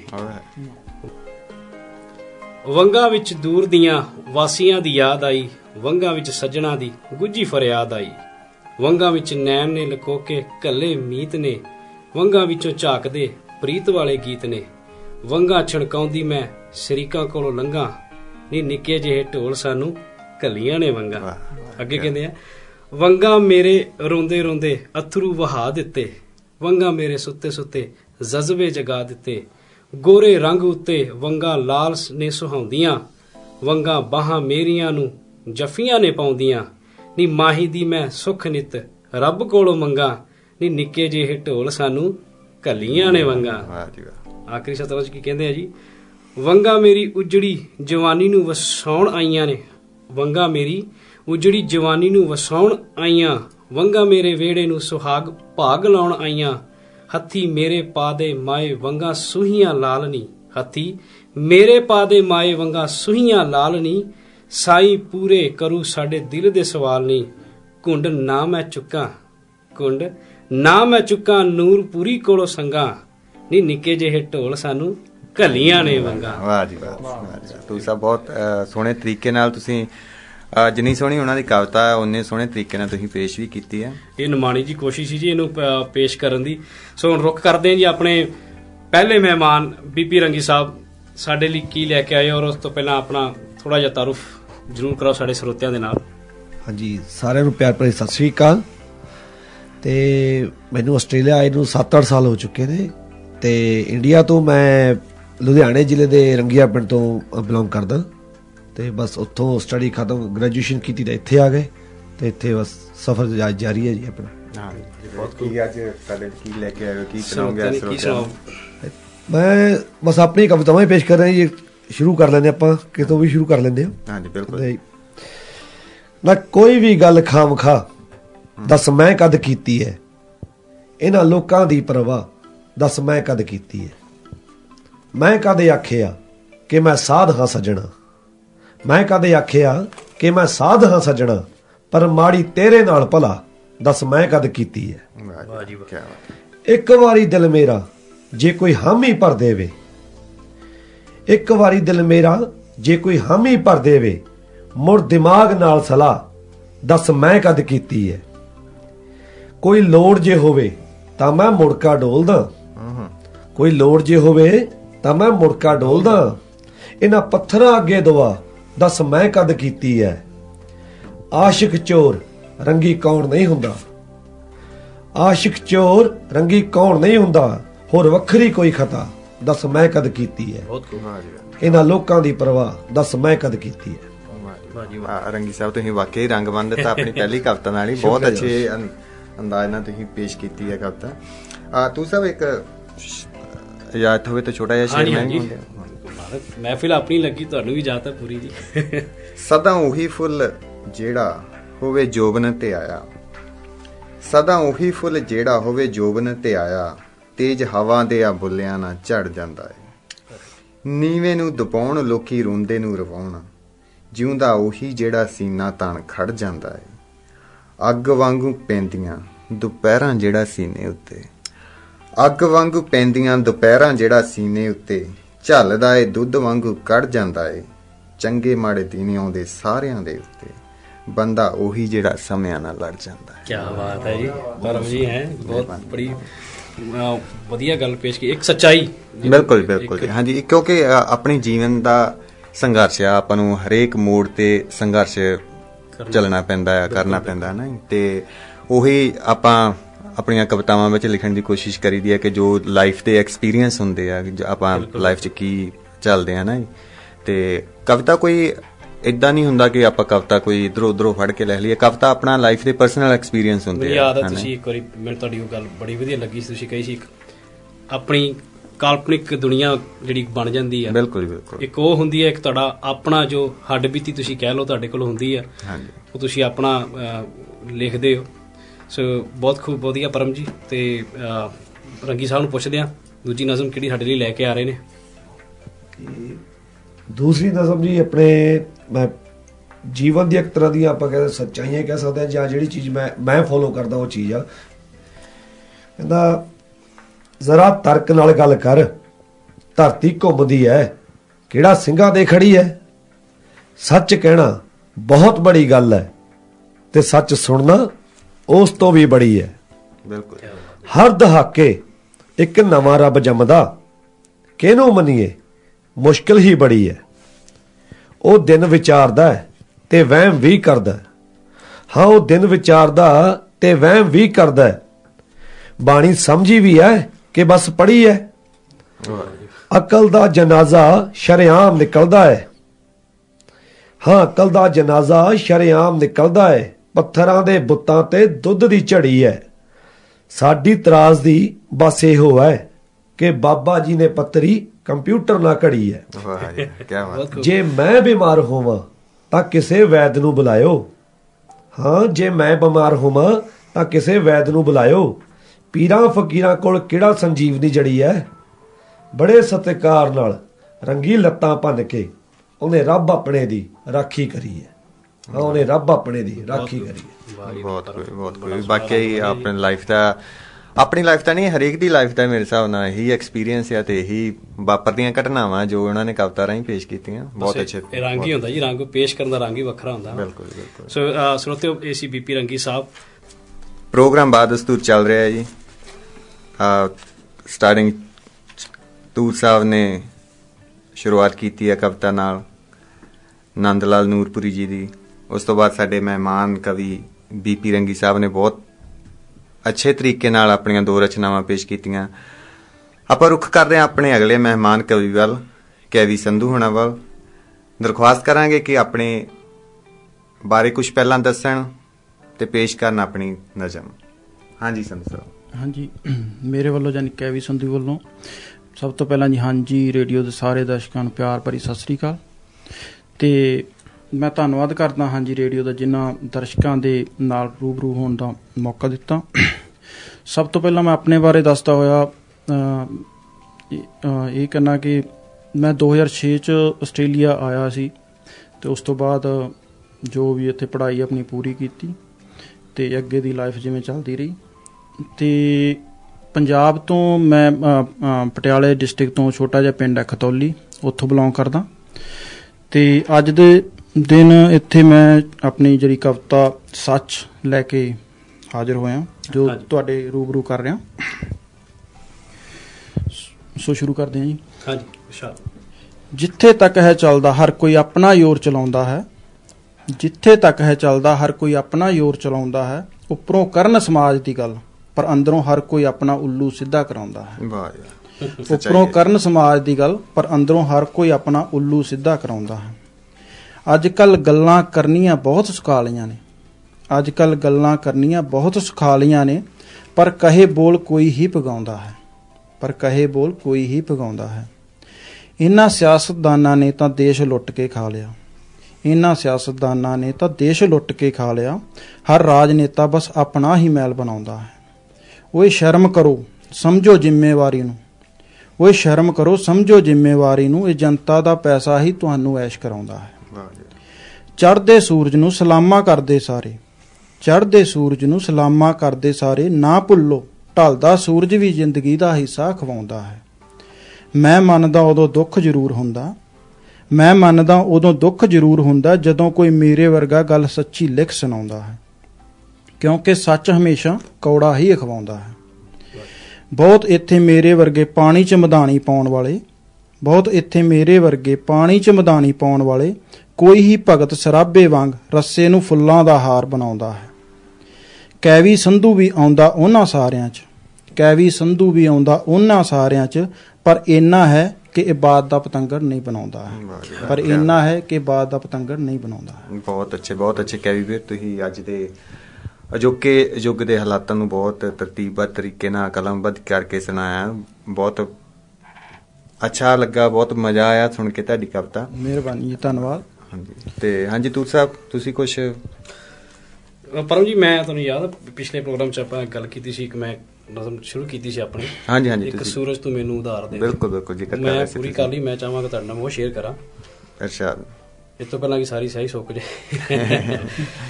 ਵੰਗਾਂ ਵਿੱਚ ਦੂਰ ਦੀਆਂ ਵਾਸੀਆਂ ਦੀ ਯਾਦ ਆਈ, ਵੰਗਾਂ ਵਿੱਚ ਸੱਜਣਾ ਦੀ ਗੁੱਝੀ ਫਰਿਆਦ ਆਈ, ਵੰਗਾਂ ਵਿੱਚ ਨੈਣ ਨੇ ਲਕੋ ਕੇ ਕੱਲੇ ਮੀਤ ਨੇ, ਵੰਗਾਂ ਵਿੱਚੋਂ ਝਾਕਦੇ ਪ੍ਰੀਤ ਵਾਲੇ ਗੀਤ ਨੇ, ਵੰਗਾਂ ਛਣਕਾਉਂਦੀ ਮੈਂ ਸ਼ਰੀਕਾਂ ਕੋਲੋਂ ਲੰਘਾਂ, ਨੀ ਨਿੱਕੇ ਜਿਹੇ ਢੋਲ ਸਾਨੂੰ ਕੱਲੀਆਂ ਨੇ ਵੰਗਾਂ। ਅੱਗੇ ਕਹਿੰਦੇ ਆ, ਵੰਗਾਂ ਮੇਰੇ ਰੋਂਦੇ ਰੋਂਦੇ ਅਥਰੂ ਵਹਾ ਦਿੱਤੇ, ਵੰਗਾਂ ਮੇਰੇ ਸੁੱਤੇ ਸੁੱਤੇ ਜਜ਼ਬੇ ਜਗਾ ਦਿੱਤੇ, ਗੋਰੇ ਰੰਗ ਉੱਤੇ ਵੰਗਾਂ ਲਾਲ ਨੇ ਸੁਹਾਉਂਦੀਆਂ, ਵੰਗਾਂ ਬਾਹਾਂ ਮੇਰੀਆਂ ਨੂੰ ਜੱਫੀਆਂ ਨੇ ਪਾਉਂਦੀਆਂ, ਨੀ ਮਾਹੀ ਦੀ ਮੈਂ ਸੁੱਖ ਨਿਤ ਰੱਬ ਕੋਲੋਂ ਮੰਗਾ, ਨੀ ਨਿੱਕੇ ਜਿਹੇ ਢੋਲ ਸਾਨੂੰ ਕੱਲੀਆਂ ਨੇ ਵੰਗਾਂ। ਆਖਰੀ ਸਤਰਾਂ ਚ ਕੀ ਕਹਿੰਦੇ ਆ ਜੀ? ਵੰਗਾਂ ਮੇਰੀ ਉਜੜੀ ਜਵਾਨੀ ਨੂੰ ਵਸਾਉਣ ਆਈਆਂ ਨੇ, ਵੰਗਾਂ ਮੇਰੀ ਉਜੜੀ ਜਵਾਨੀ ਨੂੰ ਵਸਾਉਣ ਆਈਆਂ, ਵੰਗਾਂ ਮੇਰੇ ਵਿਹੜੇ ਨੂੰ ਸੁਹਾਗ ਭਾਗ ਲਾਉਣ ਆਈਆਂ, ਹੱਥੀ ਮੇਰੇ ਪਾ ਦੇ ਮਾਏ ਵੰਗਾਂ ਸੁਹੀਆਂ ਲਾਲਨੀ, ਹੱਥੀ ਮੇਰੇ ਪਾ ਦੇ ਮਾਏ ਵੰਗਾਂ ਸੁਹੀਆਂ ਲਾਲਨੀ, ਸਾਈ ਪੂਰੇ ਕਰੂ ਸਾਡੇ ਦਿਲ ਦੇ ਸਵਾਲ ਨੀ, ਘੁੰਡ ਨਾ ਮੈਂ ਚੁੱਕਾਂ, ਘੁੰਡ ਨਾ ਮੈਂ ਚੁੱਕਾਂ ਨੂਰਪੁਰੀ ਕੋਲੋਂ ਸੰਗਾ, ਨੀ ਨਿੱਕੇ ਜਿਹੇ ਢੋਲ ਸਾਨੂੰ ਘੱਲੀਆਂ ਨੇ ਵੰਗਾਂ। ਵਾਹ ਜੀ ਵਾਹ, ਤੁਸੀਂ ਸਭ ਬਹੁਤ ਸੋਹਣੇ ਤਰੀਕੇ ਨਾਲ, ਤੁਸੀਂ ਜਿੰਨੀ ਸੋਹਣੀ ਉਹਨਾਂ ਦੀ ਕਵਿਤਾ ਉਨੇ ਸੋਹਣੇ ਤਰੀਕੇ ਨਾਲ ਤੁਸੀਂ ਪੇਸ਼ ਵੀ ਕੀਤੀ ਹੈ। ਇਹ ਨਿਮਾਣੀ ਜੀ ਕੋਸ਼ਿਸ਼ ਸੀ ਜੀ ਇਹਨੂੰ ਪੇਸ਼ ਕਰਨ ਦੀ। ਸੋ ਹੁਣ ਰੁੱਖ ਕਰਦੇ ਹਾਂ ਜੀ ਆਪਣੇ ਪਹਿਲੇ ਮਹਿਮਾਨ ਬੀਪੀ ਰੰਗੀ ਸਾਹਿਬ ਸਾਡੇ ਲਈ ਕੀ ਲੈ ਕੇ ਆਏ, ਔਰ ਉਸ ਤੋਂ ਪਹਿਲਾਂ ਆਪਣਾ ਥੋੜਾ ਜਿਹਾ ਤਾਰੁਫ ਜ਼ਰੂਰ ਕਰਾਓ ਸਾਡੇ ਸਰੋਤਿਆਂ ਦੇ ਨਾਲ। ਹਾਂਜੀ, ਸਾਰਿਆਂ ਨੂੰ ਪਿਆਰ ਭਰੀ ਸਤਿ ਸ੍ਰੀ ਅਕਾਲ। ਤੇ ਮੈਨੂੰ ਆਸਟ੍ਰੇਲੀਆ ਆਏ ਨੂੰ ਸੱਤ ਅੱਠ ਸਾਲ ਹੋ ਚੁੱਕੇ ਨੇ, ਤੇ ਇੰਡੀਆ ਤੋਂ ਮੈਂ ਲੁਧਿਆਣੇ ਜ਼ਿਲ੍ਹੇ ਦੇ ਰੰਗੀਆਂ ਪਿੰਡ ਤੋਂ ਬਿਲੋਂਗ ਕਰਦਾ। ਤੇ ਬਸ ਉੱਥੋਂ ਸਟੱਡੀ ਖਤਮ ਗ੍ਰੈਜੂਏਸ਼ਨ ਕੀਤੀ ਤਾਂ ਇੱਥੇ ਆ ਗਏ ਤੇ ਇੱਥੇ ਬਸ ਸਫ਼ਰ ਜਾਰੀ ਹੈ ਜੀ ਆਪਣਾ। ਹਾਂ ਬਹੁਤ ਕੀ ਅੱਜ ਤੁਹਾਡੇ ਕੀ ਲੈ ਕੇ ਆਏ ਹੋ, ਕੀ ਸੁਣਾਓਗੇ? ਮੈਂ ਬਸ ਆਪਣੀ ਕਵਿਤਾਵਾਂ ਹੀ ਪੇਸ਼ ਕਰ ਰਿਹਾ ਜੀ। ਸ਼ੁਰੂ ਕਰ ਲੈਂਦੇ ਆਪਾਂ, ਕਿਤੋਂ ਵੀ ਸ਼ੁਰੂ ਕਰ ਲੈਂਦੇ ਹਾਂ। ਹਾਂਜੀ ਬਿਲਕੁਲ। ਨਾ ਕੋਈ ਵੀ ਗੱਲ ਖਾਮ ਖਾ ਦੱਸ ਮੈਂ ਕਦ ਕੀਤੀ ਹੈ, ਇਹਨਾਂ ਲੋਕਾਂ ਦੀ ਪਰਵਾਹ ਦੱਸ ਮੈਂ ਕਦ ਕੀਤੀ ਹੈ। ਮੈਂ ਕਦੇ ਆਖਿਆ ਕਿ ਮੈਂ ਸਾਧ ਹਾਂ ਸੱਜਣਾ, ਮੈਂ ਕਦੇ ਆਖਿਆ ਕਿ ਮੈਂ ਸਾਧ ਹਾਂ ਸੱਜਣਾ, ਪਰ ਮਾੜੀ ਤੇਰੇ ਨਾਲ ਭਲਾ ਦੱਸ ਮੈਂ ਕਦ ਕੀਤੀ ਹੈ। ਇੱਕ ਵਾਰੀ ਦਿਲ ਮੇਰਾ ਜੇ ਕੋਈ ਹਾਮੀ ਭਰ ਦੇਵੇ, ਇੱਕ ਵਾਰੀ ਦਿਲ ਮੇਰਾ ਜੇ ਕੋਈ ਹਾਮੀ ਭਰ ਦੇਵੇ, ਮੁੜ ਦਿਮਾਗ ਨਾਲ ਸਲਾਹ ਦੱਸ ਮੈਂ ਕਦ ਕੀਤੀ ਹੈ। ਕੋਈ ਲੋੜ ਜੇ ਹੋਵੇ ਤਾਂ ਮੈਂ ਮੁੜਕਾ ਡੋਲਦਾ, ਕੋਈ ਲੋੜ ਜੇ ਹੋਵੇ ਤਾਂ ਮੈਂ ਮੁੜਕਾ ਡੋਲਦਾ, ਇਹਨਾਂ ਪੱਥਰਾਂ ਅੱਗੇ ਦੁਆ ਦੱਸ ਮੈਂ ਕਦ ਕੀਤੀ ਹੈ। ਆਸ਼ਿਕ ਚੋਰ ਰੰਗੀ ਕੌਣ ਨਹੀਂ ਹੁੰਦਾ, ਆਸ਼ਿਕ ਚੋਰ ਰੰਗੀ ਕੌਣ ਨਹੀਂ ਹੁੰਦਾ, ਹੋਰ ਵੱਖਰੀ ਕੋਈ ਖਤਾ ਦੱਸ ਮੈਂ ਕਦ ਕੀਤੀ ਹੈ। ਇਹਨਾਂ ਲੋਕਾਂ ਦੀ ਪਰਵਾਹ ਦੱਸ ਮੈਂ ਕਦ ਕੀਤੀ ਹੈ। ਰੰਗੀ ਸਾਹਿਬ ਤੁਸੀਂ ਵਾਕਈ ਰੰਗ ਬੰਨ ਦਿੱਤਾ ਆਪਣੀ ਪਹਿਲੀ ਕਵਿਤਾ ਨਾਲ ਹੀ। ਬਹੁਤ ਅੱਛੇ ਅੰਦਾਜ਼ ਨਾਲ ਤੁਸੀਂ ਪੇਸ਼ ਕੀਤੀ ਹੈ ਕਵਿਤਾ। ਤੂੰ ਸਭ ਇੱਕ ਯਾਦ ਹੋਵੇ ਤਾਂ ਛੋਟਾ ਜਿਹਾ ਸ਼ੇਰ ਮੈਂ ਮਹਿਫਿਲ ਆਪਣੀ ਲੱਗੀ, ਤੁਹਾਨੂੰ ਵੀ ਯਾਦ ਹੈ ਪੂਰੀ ਜੀ। ਸਦਾ ਉਹੀ ਫੁੱਲ ਜਿਹੜਾ ਹੋਵੇ ਜੋਬਨ ਤੇ ਆਇਆ, ਸਦਾ ਉਹੀ ਫੁੱਲ ਜਿਹੜਾ ਹੋਵੇ ਜੋਬਨ ਤੇ ਆਇਆ, ਤੇਜ ਹਵਾ ਦੇ ਆ ਬੁੱਲਿਆਂ ਨਾਲ ਝੜ ਜਾਂਦਾ ਏ। ਨੀਵੇਂ ਨੂੰ ਦਬਾਉਣ ਲੋਕੀ ਰੋਂਦੇ ਨੂੰ ਰਵਾਉਣ, ਜਿਉਂਦਾ ਉਹੀ ਜਿਹੜਾ ਸੀਨਾ ਤਾਣ ਖੜ ਜਾਂਦਾ ਏ। ਅੱਗ ਵਾਂਗੂ ਪੈਂਦੀਆਂ ਦੁਪਹਿਰਾਂ ਜਿਹੜਾ ਸੀਨੇ ਉੱਤੇ, ਅੱਗ ਵਾਂਗੂ ਪੈਂਦੀਆਂ ਦੁਪਹਿਰਾਂ ਜਿਹੜਾ ਸੀਨੇ ਉੱਤੇ, ਝੱਲਦਾ ਏ ਦੁੱਧ ਵਾਂਗੂ ਕੱਢ ਜਾਂਦਾ ਏ। ਚੰਗੇ ਮਾੜੇ ਦਿਨ ਆਉਂਦੇ ਸਾਰਿਆਂ ਦੇ ਉੱਤੇ, ਬੰਦਾ ਉਹੀ ਜਿਹੜਾ ਸਮਿਆਂ ਨਾਲ ਲੜ ਜਾਂਦਾ ਹੈ। ਕੀ ਬਾਤ ਹੈ ਜੀ ਪਰਮ ਜੀ, ਹੈ ਬਹੁਤ ਬੜੀ ਵਧੀਆ ਗੱਲ ਪੇਸ਼ ਕੀ, ਇੱਕ ਸੱਚਾਈ। ਬਿਲਕੁਲ ਬਿਲਕੁਲ ਹਾਂਜੀ, ਕਿਉਂਕਿ ਆਪਣੇ ਜੀਵਨ ਦਾ ਸੰਘਰਸ਼ ਆ, ਆਪਾਂ ਨੂੰ ਹਰੇਕ ਮੋੜ ਤੇ ਸੰਘਰਸ਼ ਚੱਲਣਾ ਪੈਂਦਾ ਹੈ, ਕਰਨਾ ਪੈਂਦਾ ਨਾ। ਤੇ ਉਹੀ ਆਪਾਂ ਆਪਣੀਆਂ ਕਵਿਤਾਵਾਂ ਵਿੱਚ ਲਿਖਣ ਦੀ ਕੋਸ਼ਿਸ਼ ਕਰੀਦੀ ਹੈ ਕਿ ਜੋ ਲਾਈਫ ਦੇ ਐਕਸਪੀਰੀਅੰਸ ਹੁੰਦੇ ਆ, ਆਪਾਂ ਲਾਈਫ 'ਚ ਕੀ ਚੱਲਦੇ ਆ ਨਾ। ਤੇ ਕਵਿਤਾ ਕੋਈ ਏਦਾਂ ਨਹੀਂ ਹੁੰਦਾ ਕਿ ਆਪਾਂ ਕਵਿਤਾ ਕੋਈ ਇਧਰੋਂ ਉਧਰੋਂ ਫੜ ਕੇ ਲਿਖ ਲਈਏ। ਕਵਿਤਾ ਆਪਣਾ ਲਾਈਫ ਦੇ ਪਰਸਨਲ ਐਕਸਪੀਰੀਅੰਸ ਹੁੰਦੇ ਆ। ਯਾਦ ਆ ਤੁਸੀਂ ਇੱਕ ਵਾਰੀ ਮੈਨੂੰ ਤੁਹਾਡੀ ਉਹ ਗੱਲ ਬੜੀ ਵਧੀਆ ਲੱਗੀ ਸੀ, ਤੁਸੀਂ ਕਹੀ ਸੀ ਆਪਣੀ ਕਾਲਪਨਿਕ ਦੁਨੀਆ ਜਿਹੜੀ ਬਣ ਜਾਂਦੀ ਆ। ਬਿਲਕੁਲ ਬਿਲਕੁਲ। ਇੱਕ ਉਹ ਹੁੰਦੀ ਹੈ, ਇੱਕ ਤੁਹਾਡਾ ਆਪਣਾ ਜੋ ਹੱਡ ਬੀਤੀ ਤੁਸੀਂ ਕਹਿ ਲਓ ਤੁਹਾਡੇ ਕੋਲ ਹੁੰਦੀ ਆ, ਉਹ ਤੁਸੀਂ ਆਪਣਾ ਲਿਖਦੇ ਹੋ। ਸੋ ਬਹੁਤ ਖੂਬ ਵਧੀਆ ਪਰਮ ਜੀ। ਤੇ ਰੰਗੀ ਸਾਹਿਬ ਨੂੰ ਪੁੱਛਦੇ ਆ ਦੂਜੀ ਨਜ਼ਮ ਕਿਹੜੀ ਸਾਡੇ ਲਈ ਲੈ ਕੇ ਆ ਰਹੇ ਨੇ। ਦੂਸਰੀ ਨਜ਼ਮ ਜੀ ਆਪਣੇ ਮੈਂ ਜੀਵਨ ਦੀ ਇੱਕ ਤਰ੍ਹਾਂ ਦੀਆਂ ਆਪਾਂ ਕਹਿੰਦੇ ਸੱਚਾਈਆਂ ਕਹਿ ਸਕਦੇ ਹਾਂ, ਜਾਂ ਜਿਹੜੀ ਚੀਜ਼ ਮੈਂ ਮੈਂ ਫੋਲੋ ਕਰਦਾ ਉਹ ਚੀਜ਼ ਆ। ਕਹਿੰਦਾ ਜ਼ਰਾ ਤਰਕ ਨਾਲ ਗੱਲ ਕਰ, ਧਰਤੀ ਘੁੰਮਦੀ ਐ ਕਿਹੜਾ ਸਿੰਘਾਂ ਦੇ ਖੜੀ ਐ। ਸੱਚ ਕਹਿਣਾ ਬਹੁਤ ਬੜੀ ਗੱਲ ਹੈ ਤੇ ਸੱਚ ਸੁਣਨਾ ਉਸ ਤੋਂ ਵੀ ਬੜੀ ਹੈ। ਬਿਲਕੁਲ। ਹਰ ਦਹਾਕੇ ਇੱਕ ਨਵਾਂ ਰੱਬ ਜੰਮਦਾ, ਕਿਹਨੂੰ ਮੰਨੀਏ ਮੁਸ਼ਕਿਲ ਹੀ ਬੜੀ ਹੈ। ਉਹ ਦਿਨ ਵਿਚਾਰਦਾ ਤੇ ਵਹਿਮ ਵੀ ਕਰਦਾ, ਹਾਂ ਉਹ ਦਿਨ ਵਿਚਾਰਦਾ ਤੇ ਵਹਿਮ ਵੀ ਕਰਦਾ। ਬਾਣੀ ਸਮਝੀ ਵੀ ਹੈ ਕਿ ਬਸ ਪੜ੍ਹੀ ਹੈ। ਅਕਲ ਦਾ ਜਨਾਜ਼ਾ ਸ਼ਰੇਆਮ ਨਿਕਲਦਾ ਹੈ, ਹਾਂ ਅਕਲ ਦਾ ਜਨਾਜ਼ਾ ਸ਼ਰੇਆਮ ਨਿਕਲਦਾ ਹੈ। ਪੱਥਰਾਂ ਦੇ ਬੁੱਤਾਂ ਤੇ ਦੁੱਧ ਦੀ ਝੜੀ ਹੈ। ਸਾਡੀ ਤਰਾਜ਼ ਦੀ ਬਸ ਇਹੋ ਹੈ ਕਿ ਬਾਬਾ ਜੀ ਨੇ ਪੱਤਰੀ ਕੰਪਿਊਟਰ ਨਾਲ ਘੜੀ ਹੈ। ਜੇ ਮੈਂ ਬਿਮਾਰ ਹੋਵਾਂ ਤਾਂ ਕਿਸੇ ਵੈਦ ਨੂੰ ਬੁਲਾਇਓ, ਹਾਂ ਜੇ ਮੈਂ ਬਿਮਾਰ ਹੋਵਾਂ ਤਾਂ ਕਿਸੇ ਵੈਦ ਨੂੰ ਬੁਲਾਇਓ। ਪੀਰਾਂ ਫਕੀਰਾਂ ਕੋਲ ਕਿਹੜਾ ਸੰਜੀਵਨੀ ਜੜੀ ਹੈ। ਬੜੇ ਸਤਿਕਾਰ ਨਾਲ ਰੰਗੀ ਲੱਤਾਂ ਭੰਨ ਕੇ ਉਹਨੇ ਰੱਬ ਆਪਣੇ ਦੀ ਰਾਖੀ ਕਰੀ ਹੈ, ਹਾਂ ਉਹਨੇ ਰੱਬ ਆਪਣੇ ਦੀ ਰਾਖੀ ਕਰੀ ਹੈ। ਬਹੁਤ ਕੋਈ ਬਹੁਤ ਕੋਈ ਬਾਕੀ ਆਪਣੀ ਲਾਈਫ ਦਾ, ਆਪਣੀ ਲਾਈਫ ਤਾਂ ਨਹੀਂ ਹਰੇਕ ਦੀ ਲਾਈਫ ਦਾ ਮੇਰੇ ਹਿਸਾਬ ਨਾਲ ਇਹੀ ਐਕਸਪੀਰੀਅੰਸ ਆ ਤੇ ਇਹੀ ਵਾਪਰਦੀਆਂ ਘਟਨਾਵਾਂ ਜੋ ਉਹਨਾਂ ਨੇ ਕਵਿਤਾ ਰਾਹੀਂ ਪੇਸ਼ ਕੀਤੀਆਂ। ਬਹੁਤ ਅੱਛੇ ਰੰਗ ਹੀ ਹੁੰਦਾ ਜੀ, ਰੰਗ ਪੇਸ਼ ਕਰਨ ਦਾ ਰੰਗ ਹੀ ਵੱਖਰਾ ਹੁੰਦਾ। ਬਿਲਕੁਲ ਬਿਲਕੁਲ। ਸੋ ਸਰੋਤਿਓ, ਇਹ ਸੀ ਬੀਪੀ ਰੰਗੀ ਸਾਹਿਬ। ਪ੍ਰੋਗਰਾਮ ਬਾਦਸਤੂਰ ਚੱਲ ਰਿਹਾ ਜੀ। ਸਟਾਰਟਿੰਗ ਤੂਰ ਸਾਹਿਬ ਨੇ ਸ਼ੁਰੂਆਤ ਕੀਤੀ ਹੈ ਕਵਿਤਾ ਨਾਲ, ਨੰਦ ਲਾਲ ਨੂਰਪੁਰੀ ਜੀ ਦੀ। ਉਸ ਤੋਂ ਬਾਅਦ ਸਾਡੇ ਮਹਿਮਾਨ ਕਵੀ ਬੀਪੀ ਰੰਗੀ ਸਾਹਿਬ ਨੇ ਬਹੁਤ ਅੱਛੇ ਤਰੀਕੇ ਨਾਲ ਆਪਣੀਆਂ ਦੋ ਰਚਨਾਵਾਂ ਪੇਸ਼ ਕੀਤੀਆਂ। ਆਪਾਂ ਰੁੱਖ ਕਰਦੇ ਹਾਂ ਆਪਣੇ ਅਗਲੇ ਮਹਿਮਾਨ ਕਵੀ ਵੱਲ, ਕੈਵੀ ਸੰਧੂ ਹੋਣਾ ਵੱਲ। ਦਰਖਾਸਤ ਕਰਾਂਗੇ ਕਿ ਆਪਣੇ ਬਾਰੇ ਕੁਝ ਪਹਿਲਾਂ ਦੱਸਣ ਤੇ ਪੇਸ਼ ਕਰਨ ਆਪਣੀ ਨਜ਼ਮ। ਹਾਂਜੀ ਸੰਧੂ ਸਾਹਿਬ। ਹਾਂਜੀ, ਮੇਰੇ ਵੱਲੋਂ ਜਾਨੀ ਕੈਵੀ ਸੰਧੂ ਵੱਲੋਂ ਸਭ ਤੋਂ ਪਹਿਲਾਂ ਜੀ ਹਾਂਜੀ ਰੇਡੀਓ ਦੇ ਸਾਰੇ ਦਰਸ਼ਕਾਂ ਨੂੰ ਪਿਆਰ ਭਰੀ ਸਤਿ ਸ੍ਰੀ ਅਕਾਲ। ਤੇ ਮੈਂ ਧੰਨਵਾਦ ਕਰਦਾ ਹਾਂਜੀ ਰੇਡੀਓ ਦਾ ਜਿਨ੍ਹਾਂ ਦਰਸ਼ਕਾਂ ਦੇ ਨਾਲ ਰੂਬਰੂ ਹੋਣ ਦਾ ਮੌਕਾ ਦਿੱਤਾ। ਸਭ ਤੋਂ ਪਹਿਲਾਂ ਮੈਂ ਆਪਣੇ ਬਾਰੇ ਦੱਸਦਾ ਹੋਇਆ ਇਹ ਕਹਿਣਾ ਕਿ ਮੈਂ ਦੋ ਹਜ਼ਾਰ ਛੇ 'ਚ ਆਸਟ੍ਰੇਲੀਆ ਆਇਆ ਸੀ ਅਤੇ ਉਸ ਤੋਂ ਬਾਅਦ ਜੋ ਵੀ ਇੱਥੇ ਪੜ੍ਹਾਈ ਆਪਣੀ ਪੂਰੀ ਕੀਤੀ ਅਤੇ ਅੱਗੇ ਦੀ ਲਾਈਫ ਜਿਵੇਂ ਚੱਲਦੀ ਰਹੀ। ਅਤੇ ਪੰਜਾਬ ਤੋਂ ਮੈਂ ਪਟਿਆਲੇ ਡਿਸਟ੍ਰਿਕਟ ਤੋਂ ਛੋਟਾ ਜਿਹਾ ਪਿੰਡ ਹੈ ਖਤੌਲੀ, ਉੱਥੋਂ ਬਿਲੋਂਗ ਕਰਦਾ। ਅਤੇ ਅੱਜ ਦੇ ਦਿਨ ਇੱਥੇ ਮੈਂ ਆਪਣੀ ਜਿਹੜੀ ਕਵਿਤਾ ਸੱਚ ਲੈ ਕੇ ਹਾਜ਼ਰ ਹੋਇਆ ਜੋ ਤੁਹਾਡੇ ਰੂਬਰੂ ਕਰ ਰਿਹਾ। ਸੋ ਸ਼ੁਰੂ ਕਰਦੇ ਹਾਂ ਜੀ। ਹਾਂਜੀ। ਜਿੱਥੇ ਤੱਕ ਹੈ ਚੱਲਦਾ ਹਰ ਕੋਈ ਆਪਣਾ ਜ਼ੋਰ ਚਲਾਉਂਦਾ ਹੈ, ਜਿੱਥੇ ਤੱਕ ਹੈ ਚੱਲਦਾ ਹਰ ਕੋਈ ਆਪਣਾ ਜ਼ੋਰ ਚਲਾਉਂਦਾ ਹੈ, ਉੱਪਰੋਂ ਕਰਨ ਸਮਾਜ ਦੀ ਗੱਲ ਪਰ ਅੰਦਰੋਂ ਹਰ ਕੋਈ ਆਪਣਾ ਉੱਲੂ ਸਿੱਧਾ ਕਰਾਉਂਦਾ ਹੈ। ਉੱਪਰੋਂ ਕਰਨ ਸਮਾਜ ਦੀ ਗੱਲ ਪਰ ਅੰਦਰੋਂ ਹਰ ਕੋਈ ਆਪਣਾ ਉੱਲੂ ਸਿੱਧਾ ਕਰਾਉਂਦਾ ਹੈ। ਅੱਜ ਕੱਲ੍ਹ ਗੱਲਾਂ ਕਰਨੀਆਂ ਬਹੁਤ ਸੁਖਾਲੀਆਂ ਨੇ, ਅੱਜ ਕੱਲ੍ਹ ਗੱਲਾਂ ਕਰਨੀਆਂ ਬਹੁਤ ਸੁਖਾਲੀਆਂ ਨੇ, ਪਰ ਕਹੇ ਬੋਲ ਕੋਈ ਹੀ ਪਗਾਉਂਦਾ ਹੈ, ਪਰ ਕਹੇ ਬੋਲ ਕੋਈ ਹੀ ਪਗਾਉਂਦਾ ਹੈ। ਇਹਨਾਂ ਸਿਆਸਤਦਾਨਾਂ ਨੇ ਤਾਂ ਦੇਸ਼ ਲੁੱਟ ਕੇ ਖਾ ਲਿਆ, ਇਹਨਾਂ ਸਿਆਸਤਦਾਨਾਂ ਨੇ ਤਾਂ ਦੇਸ਼ ਲੁੱਟ ਕੇ ਖਾ ਲਿਆ। ਹਰ ਰਾਜਨੇਤਾ ਬਸ ਆਪਣਾ ਹੀ ਮੈਲ ਬਣਾਉਂਦਾ ਹੈ। ਓਏ ਸ਼ਰਮ ਕਰੋ ਸਮਝੋ ਜ਼ਿੰਮੇਵਾਰੀ ਨੂੰ, ਓਏ ਸ਼ਰਮ ਕਰੋ ਸਮਝੋ ਜ਼ਿੰਮੇਵਾਰੀ ਨੂੰ, ਇਹ ਜਨਤਾ ਦਾ ਪੈਸਾ ਹੀ ਤੁਹਾਨੂੰ ਐਸ਼ ਕਰਾਉਂਦਾ ਹੈ। ਚੜ੍ਹਦੇ ਸੂਰਜ ਨੂੰ ਸਲਾਮਾਂ ਕਰਦੇ ਸਾਰੇ, ਚੜ੍ਹਦੇ ਸੂਰਜ ਨੂੰ ਸਲਾਮਾਂ ਕਰਦੇ ਸਾਰੇ, ਨਾ ਭੁੱਲੋ ਢਲਦਾ ਸੂਰਜ ਵੀ ਜ਼ਿੰਦਗੀ ਦਾ ਹਿੱਸਾ ਖਵਾਉਂਦਾ ਹੈ। ਮੈਂ ਮੰਨਦਾ ਉਦੋਂ ਦੁੱਖ ਜ਼ਰੂਰ ਹੁੰਦਾ, ਮੈਂ ਮੰਨਦਾ ਉਦੋਂ ਦੁੱਖ ਜ਼ਰੂਰ ਹੁੰਦਾ ਜਦੋਂ ਕੋਈ ਮੇਰੇ ਵਰਗਾ ਗੱਲ ਸੱਚੀ ਲਿਖ ਸੁਣਾਉਂਦਾ ਹੈ, ਕਿਉਂਕਿ ਸੱਚ ਹਮੇਸ਼ਾ ਕੌੜਾ ਹੀ ਅਖਵਾਉਂਦਾ ਹੈ। ਬਹੁਤ ਇੱਥੇ ਮੇਰੇ ਵਰਗੇ ਪਾਣੀ 'ਚ ਮਧਾਣੀ ਪਾਉਣ ਵਾਲੇ, ਬਹੁਤ ਇੱਥੇ ਮੇਰੇ ਵਰਗੇ ਪਾਣੀ 'ਚ ਮਧਾਣੀ ਪਾਉਣ ਵਾਲੇ, ਕੋਈ ਹੀ ਭਗਤ ਸਰਾਬੇ ਵਾਂਗ ਰੱਸੇ ਨੂੰ ਫੁੱਲਾਂ ਦਾ ਹਾਰ ਬਣਾਉਂਦਾ ਹੈ। ਕੈਵੀ ਸੰਧੂ ਵੀ ਆਉਂਦਾ ਉਹਨਾਂ ਸਾਰਿਆਂ 'ਚ, ਕੈਵੀ ਸੰਧੂ ਵੀ ਆਉਂਦਾ ਉਹਨਾਂ ਸਾਰਿਆਂ 'ਚ, ਪਰ ਇੰਨਾ ਹੈ ਕਿ ਇਬਾਦ ਦਾ ਪਤੰਗੜ ਨਹੀਂ ਬਣਾਉਂਦਾ ਹੈ, ਪਰ ਇੰਨਾ ਹੈ ਕਿ ਇਬਾਦ ਦਾ ਪਤੰਗੜ ਨਹੀਂ ਬਣਾਉਂਦਾ ਹੈ। ਬਹੁਤ ਅੱਛੇ, ਬਹੁਤ ਅੱਛੇ ਕੈਵੀ ਵੀਰ, ਤੁਸੀਂ ਅੱਜ ਦੇ ਅਜੋਕੇ ਯੁੱਗ ਦੇ ਹਾਲਾਤਾਂ ਨੂੰ ਬਹੁਤ ਤਰਤੀਬਬੱਧ ਤਰੀਕੇ ਨਾਲ ਕਲਮਬੱਧ ਕਰਕੇ ਸੁਣਾਇਆ। ਬਹੁਤ ਅੱਛਾ ਲੱਗਾ, ਬਹੁਤ ਮਜ਼ਾ ਆਇਆ ਸੁਣ ਕੇ ਤੁਹਾਡੀ ਕਵਿਤਾ। ਮਿਹਰਬਾਨੀ ਜੀ, ਧੰਨਵਾਦ। ਹਾਂਜੀ। ਤੇ ਹਾਂਜੀ ਤੂਰ ਸਾਹਿਬ ਤੁਸੀਂ ਕੁਛ? ਪਰਮ ਜੀ ਮੈਂ ਤੁਹਾਨੂੰ ਯਾਦ ਪਿਛਲੇ ਪ੍ਰੋਗਰਾਮ 'ਚ ਆਪਾਂ ਗੱਲ ਕੀਤੀ ਸੀ, ਇੱਕ ਮੈਂ ਨਜ਼ਮ ਸ਼ੁਰੂ ਕੀਤੀ ਸੀ ਆਪਣੀ। ਹਾਂਜੀ ਹਾਂਜੀ। ਇੱਕ ਸੂਰਜ ਤੂੰ ਮੈਨੂੰ ਉਧਾਰ ਦੇ। ਬਿਲਕੁਲ ਬਿਲਕੁਲ ਜੀ, ਮੈਂ ਪੂਰੀ ਕਰ ਲਈ। ਮੈਂ ਚਾਹਾਂਗਾ ਤੁਹਾਡੇ ਨਾਲ ਉਹ ਸ਼ੇਅਰ ਕਰਾਂ। ਅੱਛਾ। ਇਸ ਤੋਂ ਪਹਿਲਾਂ ਕਿ ਸਾਰੀ ਸਹੀ ਸੁੱਕ ਜਾਏ।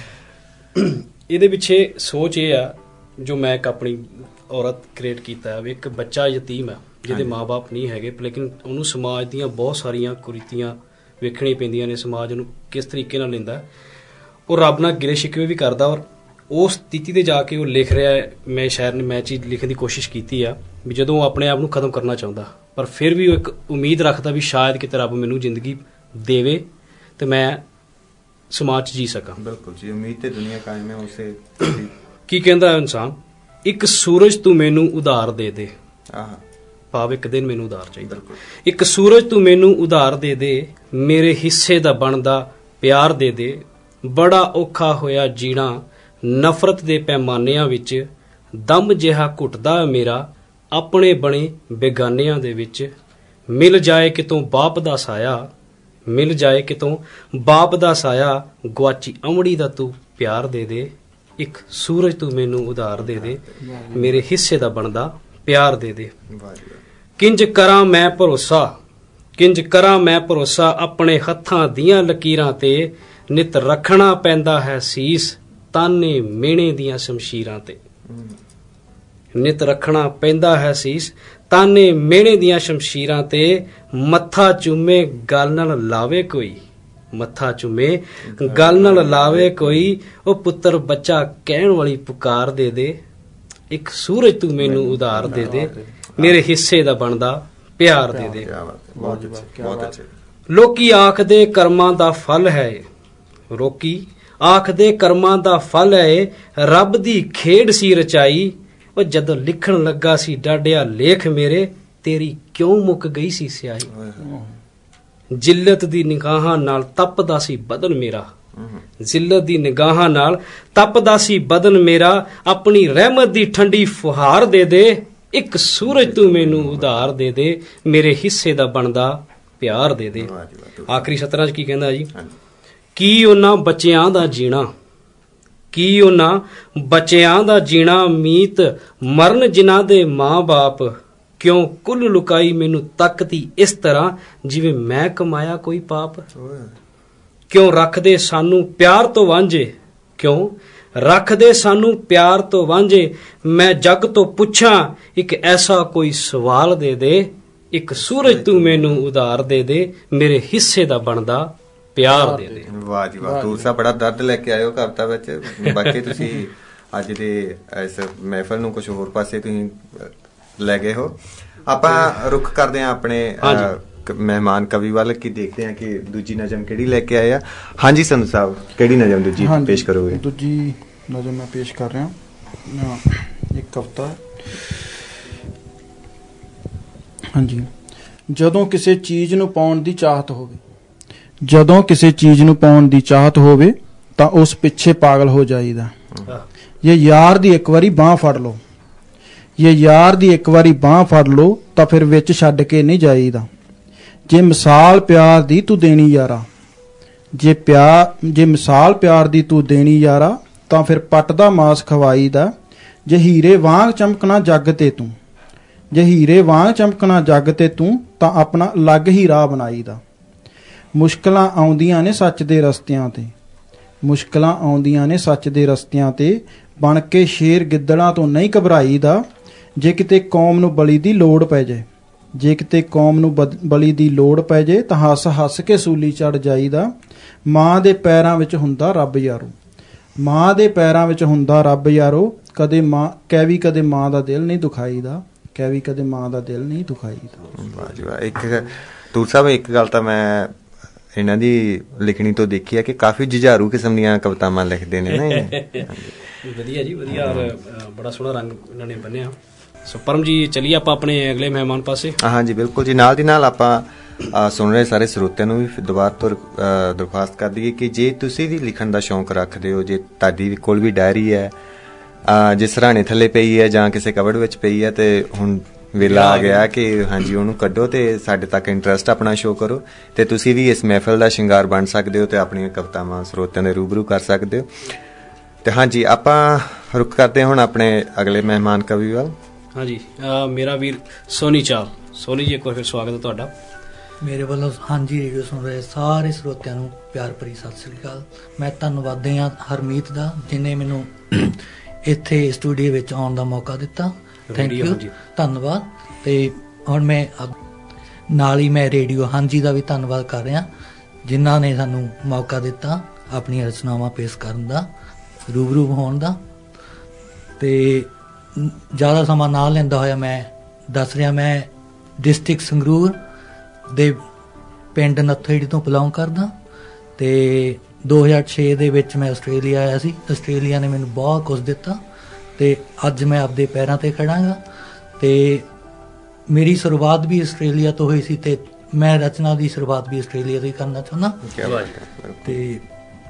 ਇਹਦੇ ਪਿੱਛੇ ਸੋਚ ਇਹ ਆ, ਜੋ ਮੈਂ ਇੱਕ ਆਪਣੀ ਔਰਤ ਕ੍ਰੀਏਟ ਕੀਤਾ ਹੈ। ਇੱਕ ਬੱਚਾ ਯਤੀਮ ਹੈ ਜਿਹਦੇ ਮਾਂ ਬਾਪ ਨਹੀਂ ਹੈਗੇ, ਲੇਕਿਨ ਉਹਨੂੰ ਸਮਾਜ ਦੀਆਂ ਬਹੁਤ ਸਾਰੀਆਂ ਕੁਰੀਤੀਆਂ ਵੇਖਣੀਆਂ ਪੈਂਦੀਆਂ ਨੇ। ਸਮਾਜ ਉਹਨੂੰ ਕਿਸ ਤਰੀਕੇ ਨਾਲ ਲੈਂਦਾ, ਉਹ ਰੱਬ ਨਾਲ ਗਿਲੇ ਸ਼ਿਕਵੇ ਵੀ ਕਰਦਾ, ਔਰ ਉਸ ਸਥਿਤੀ 'ਤੇ ਜਾ ਕੇ ਉਹ ਲਿਖ ਰਿਹਾ ਹੈ। ਮੈਂ ਸ਼ਾਇਰ ਨੇ ਮੈਂ ਚੀਜ਼ ਲਿਖਣ ਦੀ ਕੋਸ਼ਿਸ਼ ਕੀਤੀ ਆ ਵੀ ਜਦੋਂ ਉਹ ਆਪਣੇ ਆਪ ਨੂੰ ਖਤਮ ਕਰਨਾ ਚਾਹੁੰਦਾ, ਪਰ ਫਿਰ ਵੀ ਉਹ ਇੱਕ ਉਮੀਦ ਰੱਖਦਾ ਵੀ ਸ਼ਾਇਦ ਕਿਤੇ ਰੱਬ ਮੈਨੂੰ ਜ਼ਿੰਦਗੀ ਦੇਵੇ ਅਤੇ ਮੈਂ ਸਮਾਜ 'ਚ ਜੀ ਸਕਾਂ। ਬਿਲਕੁਲ ਜੀ, ਉਮੀਦ ਤੇ ਦੁਨੀਆ ਕਾਇਮ ਹੈ ਉਸੇ। ਕੀ ਕਹਿੰਦਾ ਇਨਸਾਨ? ਇੱਕ ਸੂਰਜ ਤੂੰ ਮੈਨੂੰ ਉਧਾਰ ਦੇ ਦੇ, ਭਾਵ ਇੱਕ ਦਿਨ ਮੈਨੂੰ ਉਧਾਰ ਚਾਹੀਦਾ। ਇੱਕ ਸੂਰਜ ਤੂੰ ਮੈਨੂੰ ਉਧਾਰ ਦੇ ਦੇ, ਮੇਰੇ ਹਿੱਸੇ ਦਾ ਬਣਦਾ ਪਿਆਰ ਦੇ ਦੇ। ਬੜਾ ਔਖਾ ਹੋਇਆ ਜੀਣਾ ਨਫ਼ਰਤ ਦੇ ਪੈਮਾਨਿਆਂ ਵਿੱਚ, ਦਮ ਜਿਹਾ ਘੁੱਟਦਾ ਮੇਰਾ ਆਪਣੇ ਬਣੇ ਬੇਗਾਨਿਆਂ ਦੇ ਵਿੱਚ। ਮਿਲ ਜਾਏ ਕਿਤੋਂ ਬਾਪ ਦਾ ਸਾਇਆ, ਮਿਲ ਜਾਏ ਕਿਤੋਂ ਬਾਪ ਦਾ ਸਾਇਆ, ਗੁਆਚੀ ਅਮੜੀ ਦਾ ਤੂੰ ਪਿਆਰ ਦੇ ਦੇ। ਇੱਕ ਸੂਰਜ ਤੂੰ ਮੈਨੂੰ ਉਧਾਰ ਦੇ ਦੇ, ਮੇਰੇ ਹਿੱਸੇ ਦਾ ਬਣਦਾ ਪਿਆਰ ਦੇ ਦੇ। ਕਿੰਜ ਕਰਾਂ ਮੈਂ ਭਰੋਸਾ, ਕਿੰਜ ਕਰਾਂ ਮੈਂ ਭਰੋਸਾ, ਆਪਣੇ ਹੱਥਾਂ ਦੀਆਂ ਲਕੀਰਾਂ ਤੇ ਨਿਤ ਰੱਖਣਾ ਪੈਂਦਾ ਹੈ ਸੀਸ, ਤਾਨੇ ਮਿਹਣੇ ਦੀਆਂ ਸ਼ਮਸ਼ੀਰਾਂ ਤੇ। ਨਿਤ ਰੱਖਣਾ ਪੈਂਦਾ ਹੈ ਸੀਸ, ਤਾਨੇ ਮਿਹਣੇ ਦੀਆਂ ਸ਼ਮਸ਼ੀਰਾਂ ਤੇ। ਮੱਥਾ ਚੁੰਮੇ ਗੱਲ ਨਾਲ ਲਾਵੇ ਕੋਈ, ਮੱਥਾ ਚੁੰਮੇ ਗੱਲ ਨਾਲ ਲਾਵੇ ਕੋਈ, ਉਹ ਪੁੱਤਰ ਬੱਚਾ ਕਹਿਣ ਵਾਲੀ ਪੁਕਾਰ ਦੇ ਦੇ। ਇੱਕ ਸੂਰਜ ਤੂੰ ਮੈਨੂੰ ਉਧਾਰ ਦੇ ਦੇ, ਮੇਰੇ ਹਿੱਸੇ ਦਾ ਬਣਦਾ ਪਿਆਰ ਦੇ ਦੇ। ਲੋਕੀ ਆਖਦੇ ਕਰਮਾਂ ਦਾ ਫਲ ਹੈ, ਲੋਕੀ ਆਖਦੇ ਕਰਮਾਂ ਦਾ ਫਲ ਹੈ, ਰੱਬ ਦੀ ਖੇਡ ਸੀ ਰਚਾਈ। ਉਹ ਜਦੋਂ ਲਿਖਣ ਲੱਗਾ ਸੀ ਡਾਢਿਆ ਲੇਖ ਮੇਰੇ, ਤੇਰੀ ਕਿਉਂ ਮੁੱਕ ਗਈ ਸੀ ਸਿਆਹੀ। ਜ਼ਿਲਤ ਦੀ ਨਿਗਾਹਾਂ ਨਾਲ ਤਪਦਾ ਸੀ ਬਦਨ ਮੇਰਾ, ਜ਼ਿਲਤ ਦੀ ਨਿਗਾਹਾਂ ਨਾਲ ਤਪਦਾ ਸੀ ਬਦਨ ਮੇਰਾ, ਆਪਣੀ ਰਹਿਮਤ ਦੀ ਠੰਡੀ ਫੁਹਾਰ ਦੇ ਦੇ, ਇੱਕ ਸੂਰਜ ਤੂੰ ਮੈਨੂੰ ਉਧਾਰ ਦੇ ਦੇ, ਮੇਰੇ ਹਿੱਸੇ ਦਾ ਬਣਦਾ ਪਿਆਰ ਦੇ ਦੇ। ਆਖਰੀ ਸਤਰਾਂ 'ਚ ਕੀ ਕਹਿੰਦਾ ਜੀ, ਕੀ ਉਹਨਾਂ ਬੱਚਿਆਂ ਦਾ ਜੀਣਾ, ਕੀ ਉਹਨਾਂ ਬੱਚਿਆਂ ਦਾ ਜੀਣਾ ਮੀਤ, ਮਰਨ ਜਿਨ੍ਹਾਂ ਦੇ ਮਾਂ ਬਾਪ, ਕਿਉਂ ਕੁੱਲ ਲੁਕਾਈ ਮੈਨੂੰ ਤੱਕਦੀ ਇਸ ਤਰ੍ਹਾਂ, ਜਿਵੇਂ ਮੈਂ ਕਮਾਇਆ ਕੋਈ ਪਾਪ, ਕਿਉਂ ਰੱਖਦੇ ਸਾਨੂੰ ਪਿਆਰ ਤੋਂ ਵਾਂਝੇ, ਕਿਉਂ ਰੱਖਦੇ ਸਾਨੂੰ ਪਿਆਰ ਤੋਂ ਵਾਂਝੇ, ਮੈਂ ਜੱਗ ਤੋਂ ਪੁੱਛਾਂ ਇੱਕ ਐਸਾ ਕੋਈ ਸਵਾਲ ਦੇ ਦੇ, ਇੱਕ ਸੂਰਜ ਤੂੰ ਮੈਨੂੰ ਉਧਾਰ ਦੇ ਦੇ, ਮੇਰੇ ਹਿੱਸੇ ਦਾ ਬਣਦਾ ਪਿਆਰ ਦੇ ਦੇ। ਵਾਹ ਜੀ ਵਾਹ, ਤੂੰ ਸਾ ਬੜਾ ਦਰਦ ਲੈ ਕੇ ਆਇਓ ਕਵਿਤਾ ਵਿੱਚ। ਬਾਕੀ ਤੁਸੀਂ ਅੱਜ ਦੇ ਇਸ ਮਹਿਫਲ ਨੂੰ ਕੁਝ ਹੋਰ ਪਾਸੇ ਤੁਸੀਂ ਲੈ ਗਏ ਹੋ। ਆਪਾਂ ਰੁਖ ਕਰਦੇ ਹਾਂ ਆਪਣੇ ਮਹਿਮਾਨ ਕਵੀ ਵੱਲ, ਕੀ ਦੇਖਦੇ ਹਾਂ ਕਿ ਦੂਜੀ ਨਜ਼ਮ ਕਿਹੜੀ ਲੈ ਕੇ ਆਏ ਆ। ਹਾਂਜੀ ਸੰਧੂ ਸਾਹਿਬ, ਕਿਹੜੀ ਨਜ਼ਮ ਦੂਜੀ ਪੇਸ਼ ਕਰੋਗੇ? ਦੂਜੀ ਨਜ਼ਮ ਮੈਂ ਪੇਸ਼ ਕਰ ਰਿਹਾ ਇੱਕ ਕਵਿਤਾ। ਹਾਂਜੀ, ਜਦੋਂ ਕਿਸੇ ਚੀਜ਼ ਨੂੰ ਪਾਉਣ ਦੀ ਚਾਹਤ ਹੋਵੇ, ਜਦੋਂ ਕਿਸੇ ਚੀਜ਼ ਨੂੰ ਪਾਉਣ ਦੀ ਚਾਹਤ ਹੋਵੇ ਤਾਂ ਉਸ ਪਿੱਛੇ ਪਾਗਲ ਹੋ ਜਾਈਦਾ। ਜੇ ਯਾਰ ਦੀ ਇੱਕ ਵਾਰੀ ਬਾਂਹ ਫੜ ਲਓ, ਜੇ ਯਾਰ ਦੀ ਇੱਕ ਵਾਰੀ ਬਾਂਹ ਫੜ ਲਓ ਤਾਂ ਫਿਰ ਵਿੱਚ ਛੱਡ ਕੇ ਨਹੀਂ ਜਾਈਦਾ। ਜੇ ਮਿਸਾਲ ਪਿਆਰ ਦੀ ਤੂੰ ਦੇਣੀ ਯਾਰਾ, ਜੇ ਪਿਆਰ ਜੇ ਮਿਸਾਲ ਪਿਆਰ ਦੀ ਤੂੰ ਦੇਣੀ ਯਾਰਾ ਤਾਂ ਫਿਰ ਪੱਟ ਦਾ ਮਾਸ ਖਵਾਈਦਾ। ਜੇ ਹੀਰੇ ਵਾਂਗ ਚਮਕਣਾ ਜੱਗ ਤੇ ਤੂੰ, ਜੇ ਹੀਰੇ ਵਾਂਗ ਚਮਕਣਾ ਜੱਗ ਤੇ ਤੂੰ ਤਾਂ ਆਪਣਾ ਅਲੱਗ ਹੀ ਰਾਹ ਬਣਾਈਦਾ। ਮੁਸ਼ਕਲਾਂ ਆਉਂਦੀਆਂ ਨੇ ਸੱਚ ਦੇ ਰਸਤਿਆਂ ਤੇ, ਮੁਸ਼ਕਲਾਂ ਆਉਂਦੀਆਂ ਨੇ ਸੱਚ ਦੇ ਰਸਤਿਆਂ ਤੇ, ਬਣ ਕੇ ਸ਼ੇਰ ਗਿੱਦੜਾਂ ਤੋਂ ਨਹੀਂ ਘਬਰਾਈਦਾ। ਜੇ ਕਿਤੇ ਕੌਮ ਨੂੰ ਬਲੀ ਦੀ ਲੋੜ ਪੈ ਜਾਏ, ਜੇ ਕਿਤੇ ਕੌਮ ਨੂੰ ਬਲੀ ਦੀ ਲੋੜ ਪੈ ਜਾਏ ਤਾਂ ਹੱਸ ਹੱਸ ਕੇ ਸੂਲੀ ਚੜ ਜਾਈਦਾ। ਮਾਂ ਦੇ ਪੈਰਾਂ ਵਿੱਚ ਹੁੰਦਾ ਰੱਬ ਯਾਰੋ, ਮਾਂ ਦੇ ਪੈਰਾਂ ਵਿੱਚ ਹੁੰਦਾ ਰੱਬ ਯਾਰੋ, ਕਦੇ ਮਾਂ ਕਹਿ ਵੀ ਕਦੇ ਮਾਂ ਦਾ ਦਿਲ ਨਹੀਂ ਦੁਖਾਈਦਾ, ਕਹਿ ਵੀ ਕਦੇ ਮਾਂ ਦਾ ਦਿਲ ਨਹੀਂ ਦੁਖਾਈਦਾ। ਵਾਹ ਜੀ ਵਾਹ। ਇੱਕ ਤੂਰ ਸਾਹਿਬ, ਇੱਕ ਗੱਲ ਤਾਂ ਮੈਂ ਇਹਨਾਂ ਦੀ ਲਿਖਣੀ ਤੋਂ ਦੇਖੀ ਹੈ ਕਿ ਕਾਫੀ ਜੁਝਾਰੂ ਕਿਸਮ ਦੀਆਂ ਕਵਿਤਾਵਾਂ ਲਿਖਦੇ ਨੇ ਨਾ। ਵਧੀਆ ਜੀ ਵਧੀਆ, ਔਰ ਬੜਾ ਸੋਹਣਾ ਰੰਗ ਇਹਨਾਂ ਨੇ ਬੰਨਿਆ। ਸੋ ਪਰਮ ਜੀ, ਚਲੀਏ ਆਪਾਂ ਆਪਣੇ ਅਗਲੇ ਮਹਿਮਾਨ ਪਾਸੇ। ਹਾਂਜੀ ਬਿਲਕੁਲ ਜੀ। ਨਾਲ ਦੀ ਨਾਲ ਆਪਾਂ ਸੁਣ ਰਹੇ ਸਾਰੇ ਸਰੋਤਿਆਂ ਨੂੰ ਵੀ ਦੁਬਾਰਾ ਤੋਂ ਦਰਖਾਸਤ ਕਰ ਦਈਏ ਕਿ ਜੇ ਤੁਸੀਂ ਵੀ ਲਿਖਣ ਦਾ ਸ਼ੌਂਕ ਰੱਖਦੇ ਹੋ, ਜੇ ਤੁਹਾਡੀ ਕੋਲ ਵੀ ਡਾਇਰੀ ਹੈ ਜਿਸ ਸਰਾਣੇ ਥੱਲੇ ਪਈ ਹੈ ਜਾਂ ਕਿਸੇ ਕਬੜ ਵਿੱਚ ਪਈ ਹੈ, ਤੇ ਹੁਣ ਵੇਲਾ ਆ ਗਿਆ ਕਿ ਹਾਂਜੀ ਉਹਨੂੰ ਕੱਢੋ ਤੇ ਸਾਡੇ ਤੱਕ ਇੰਟਰਸਟ ਆਪਣਾ ਸ਼ੋਅ ਕਰੋ, ਤੇ ਤੁਸੀਂ ਵੀ ਇਸ ਮਹਿਫਲ ਦਾ ਸ਼ਿੰਗਾਰ ਬਣ ਸਕਦੇ ਹੋ ਤੇ ਆਪਣੀਆਂ ਕਵਿਤਾਵਾਂ ਸਰੋਤਿਆਂ ਦੇ ਰੂਬਰੂ ਕਰ ਸਕਦੇ ਹੋ। ਤੇ ਹਾਂਜੀ, ਆਪਾਂ ਰੁਕ ਕਰਦੇ ਹੁਣ ਆਪਣੇ ਅਗਲੇ ਮਹਿਮਾਨ ਕਵੀ ਵੱਲ। ਹਾਂਜੀ, ਮੇਰਾ ਵੀਰ ਸੋਨੀ ਚਾਲ। ਸੋਨੀ ਜੀ, ਇੱਕ ਵਾਰ ਫਿਰ ਸਵਾਗਤ ਹੈ ਤੁਹਾਡਾ ਮੇਰੇ ਵੱਲੋਂ। ਹਾਂਜੀ, ਰੇਡੀਓ ਸੁਣ ਰਹੇ ਸਾਰੇ ਸਰੋਤਿਆਂ ਨੂੰ ਪਿਆਰ ਭਰੀ ਸਤਿ ਸ੍ਰੀ ਅਕਾਲ। ਮੈਂ ਧੰਨਵਾਦ ਹਾਂ ਹਰਮੀਤ ਦਾ, ਜਿਹਨੇ ਮੈਨੂੰ ਇੱਥੇ ਸਟੂਡੀਓ ਵਿੱਚ ਆਉਣ ਦਾ ਮੌਕਾ ਦਿੱਤਾ। ਥੈਂਕ ਯੂ, ਧੰਨਵਾਦ। ਤੇ ਹੁਣ ਮੈਂ ਨਾਲ ਹੀ ਮੈਂ ਰੇਡੀਓ ਹਾਂਜੀ ਦਾ ਵੀ ਧੰਨਵਾਦ ਕਰ ਰਿਹਾ, ਜਿਨ੍ਹਾਂ ਨੇ ਸਾਨੂੰ ਮੌਕਾ ਦਿੱਤਾ ਆਪਣੀਆਂ ਰਚਨਾਵਾਂ ਪੇਸ਼ ਕਰਨ ਦਾ, ਰੂਬਰੂ ਹੋਣ ਦਾ। ਤੇ ਜ਼ਿਆਦਾ ਸਮਾਂ ਨਾ ਲੈਂਦਾ ਹੋਇਆ ਮੈਂ ਦੱਸ ਰਿਹਾ, ਮੈਂ ਡਿਸਟ੍ਰਿਕਟ ਸੰਗਰੂਰ ਦੇ ਪਿੰਡ ਨੱਥੋੜੀ ਤੋਂ ਬਿਲੋਂਗ ਕਰਦਾ। ਤੇ ਦੋ ਹਜ਼ਾਰ ਛੇ ਦੇ ਵਿੱਚ ਮੈਂ ਆਸਟ੍ਰੇਲੀਆ ਆਇਆ ਸੀ। ਆਸਟ੍ਰੇਲੀਆ ਨੇ ਮੈਨੂੰ ਬਹੁਤ ਕੁਝ ਦਿੱਤਾ ਤੇ ਅੱਜ ਮੈਂ ਆਪਦੇ ਪੈਰਾਂ ਤੇ ਖੜਾਂਗਾ। ਤੇ ਮੇਰੀ ਸ਼ੁਰੂਆਤ ਵੀ ਆਸਟ੍ਰੇਲੀਆ ਤੋਂ ਹੋਈ ਸੀ ਤੇ ਮੈਂ ਰਚਨਾ ਦੀ ਸ਼ੁਰੂਆਤ ਵੀ ਆਸਟ੍ਰੇਲੀਆ ਤੋਂ ਹੀ ਕਰਨਾ ਚਾਹੁੰਦਾ। ਤੇ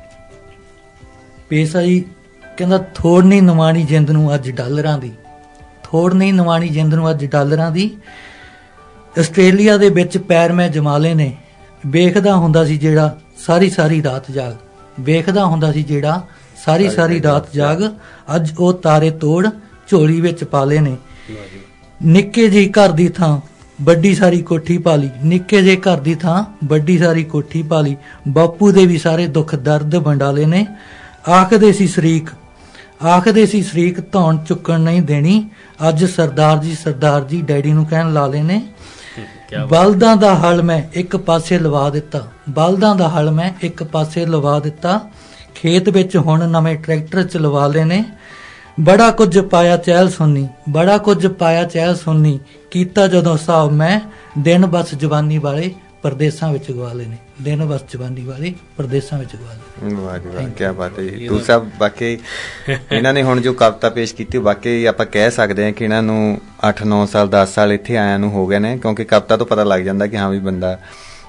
ਪੇਸ਼ਾ ਜੀ ਕਹਿੰਦਾ, ਥੋੜ ਨਹੀਂ ਨਵਾਣੀ ਜਿੰਦ ਨੂੰ ਅੱਜ ਡਾਲਰਾਂ ਦੀ, ਥੋੜ ਨਹੀਂ ਨਵਾਣੀ ਜਿੰਦ ਨੂੰ ਅੱਜ ਡਾਲਰਾਂ ਦੀ। ਆਸਟ੍ਰੇਲੀਆ ਦੇ ਵਿੱਚ ਪੈਰ ਮੈਂ ਜਮਾਲੇ ਨੇ, ਵੇਖਦਾ ਹੁੰਦਾ ਸੀ ਜਿਹੜਾ ਸਾਰੀ ਸਾਰੀ ਰਾਤ ਜਾਗ, ਵੇਖਦਾ ਹੁੰਦਾ ਸੀ ਜਿਹੜਾ ਸਾਰੀ ਸਾਰੀ ਰਾਤ ਜਾਗ। ਅੱਜ ਉਹ ਤਾਰੇ ਤੋੜ ਝੋਲੀ ਵਿੱਚ ਪਾਲੇ ਨੇ। ਨਿੱਕੇ ਜਿਹੇ ਘਰ ਦੀ ਥਾਂ ਵੱਡੀ ਸਾਰੀ ਕੋਠੀ ਪਾਲੀ, ਨਿੱਕੇ ਜਿਹੇ ਘਰ ਦੀ ਥਾਂ ਵੱਡੀ ਸਾਰੀ ਕੋਠੀ ਪਾਲੀ। ਬਾਪੂ ਦੇ ਵੀ ਸਾਰੇ ਦੁੱਖ ਦਰਦ ਵੰਡਾਲੇ ਨੇ। ਆਖਦੇ ਸੀ ਸ਼ਰੀਕ, ਆਖਦੇ ਸੀ ਸ਼ਰੀਕ ਧੌਣ ਚੁੱਕਣ ਨਹੀਂ ਦੇਣੀ। ਅੱਜ ਸਰਦਾਰ ਜੀ ਸਰਦਾਰ ਜੀ ਡੈਡੀ ਨੂੰ ਕਹਿਣ ਲਾਲੇ ਨੇ। ਬਲਦਾਂ ਦਾ ਹਲ ਮੈਂ ਇੱਕ ਪਾਸੇ ਲਵਾ ਦਿੱਤਾ, ਬਲਦਾਂ ਦਾ ਹਲ ਮੈਂ ਇੱਕ ਪਾਸੇ ਲਵਾ ਦਿੱਤਾ। ਖੇਤ ਵਿੱਚ ਹੁਣ ਨਵੇਂ ਟਰੈਕਟਰ ਚਲਵਾ ਲਏ ਨੇ। ਬੜਾ ਕੁਝ ਪਾਇਆ ਚਹਿਲ ਸੁਣਨੀ, ਬੜਾ ਕੁਝ ਪਾਇਆ ਚਹਿਲ ਸੁਣਨੀ। ਕੀਤਾ ਜਦੋਂ ਹਿਸਾਬ ਮੈਂ, ਦਿਨ ਬਸ ਜਵਾਨੀ ਵਾਲੇ ਪ੍ਰਦੇਸ਼ਾਂ ਵਿੱਚ ਗਵਾ ਲਏ ਨੇ, ਦਿਨ ਬਸ ਜਵਾਨੀ ਵਾਲੇ ਪ੍ਰਦੇਸ਼ਾਂ ਵਿੱਚ ਗਵਾ ਲਏ। ਵਾਹ ਜੀ ਵਾਹ, ਕੀ ਬਾਤ ਹੈ ਜੀ। ਤੂੰ ਸਭ ਵਾਕਈ ਇਹਨਾਂ ਨੇ ਹੁਣ ਜੋ ਕਵਿਤਾ ਪੇਸ਼ ਕੀਤੀ, ਵਾਕਈ ਆਪਾਂ ਕਹਿ ਸਕਦੇ ਹਾਂ ਕਿ ਇਹਨਾਂ ਨੂੰ ਅੱਠ ਨੌ ਸਾਲ ਦਸ ਸਾਲ ਇੱਥੇ ਆਇਆਂ ਨੂੰ ਹੋ ਗਏ ਨੇ, ਕਿਉਂਕਿ ਕਵਿਤਾ ਤੋਂ ਪਤਾ ਲੱਗ ਜਾਂਦਾ ਕਿ ਹਾਂ ਵੀ ਬੰਦਾ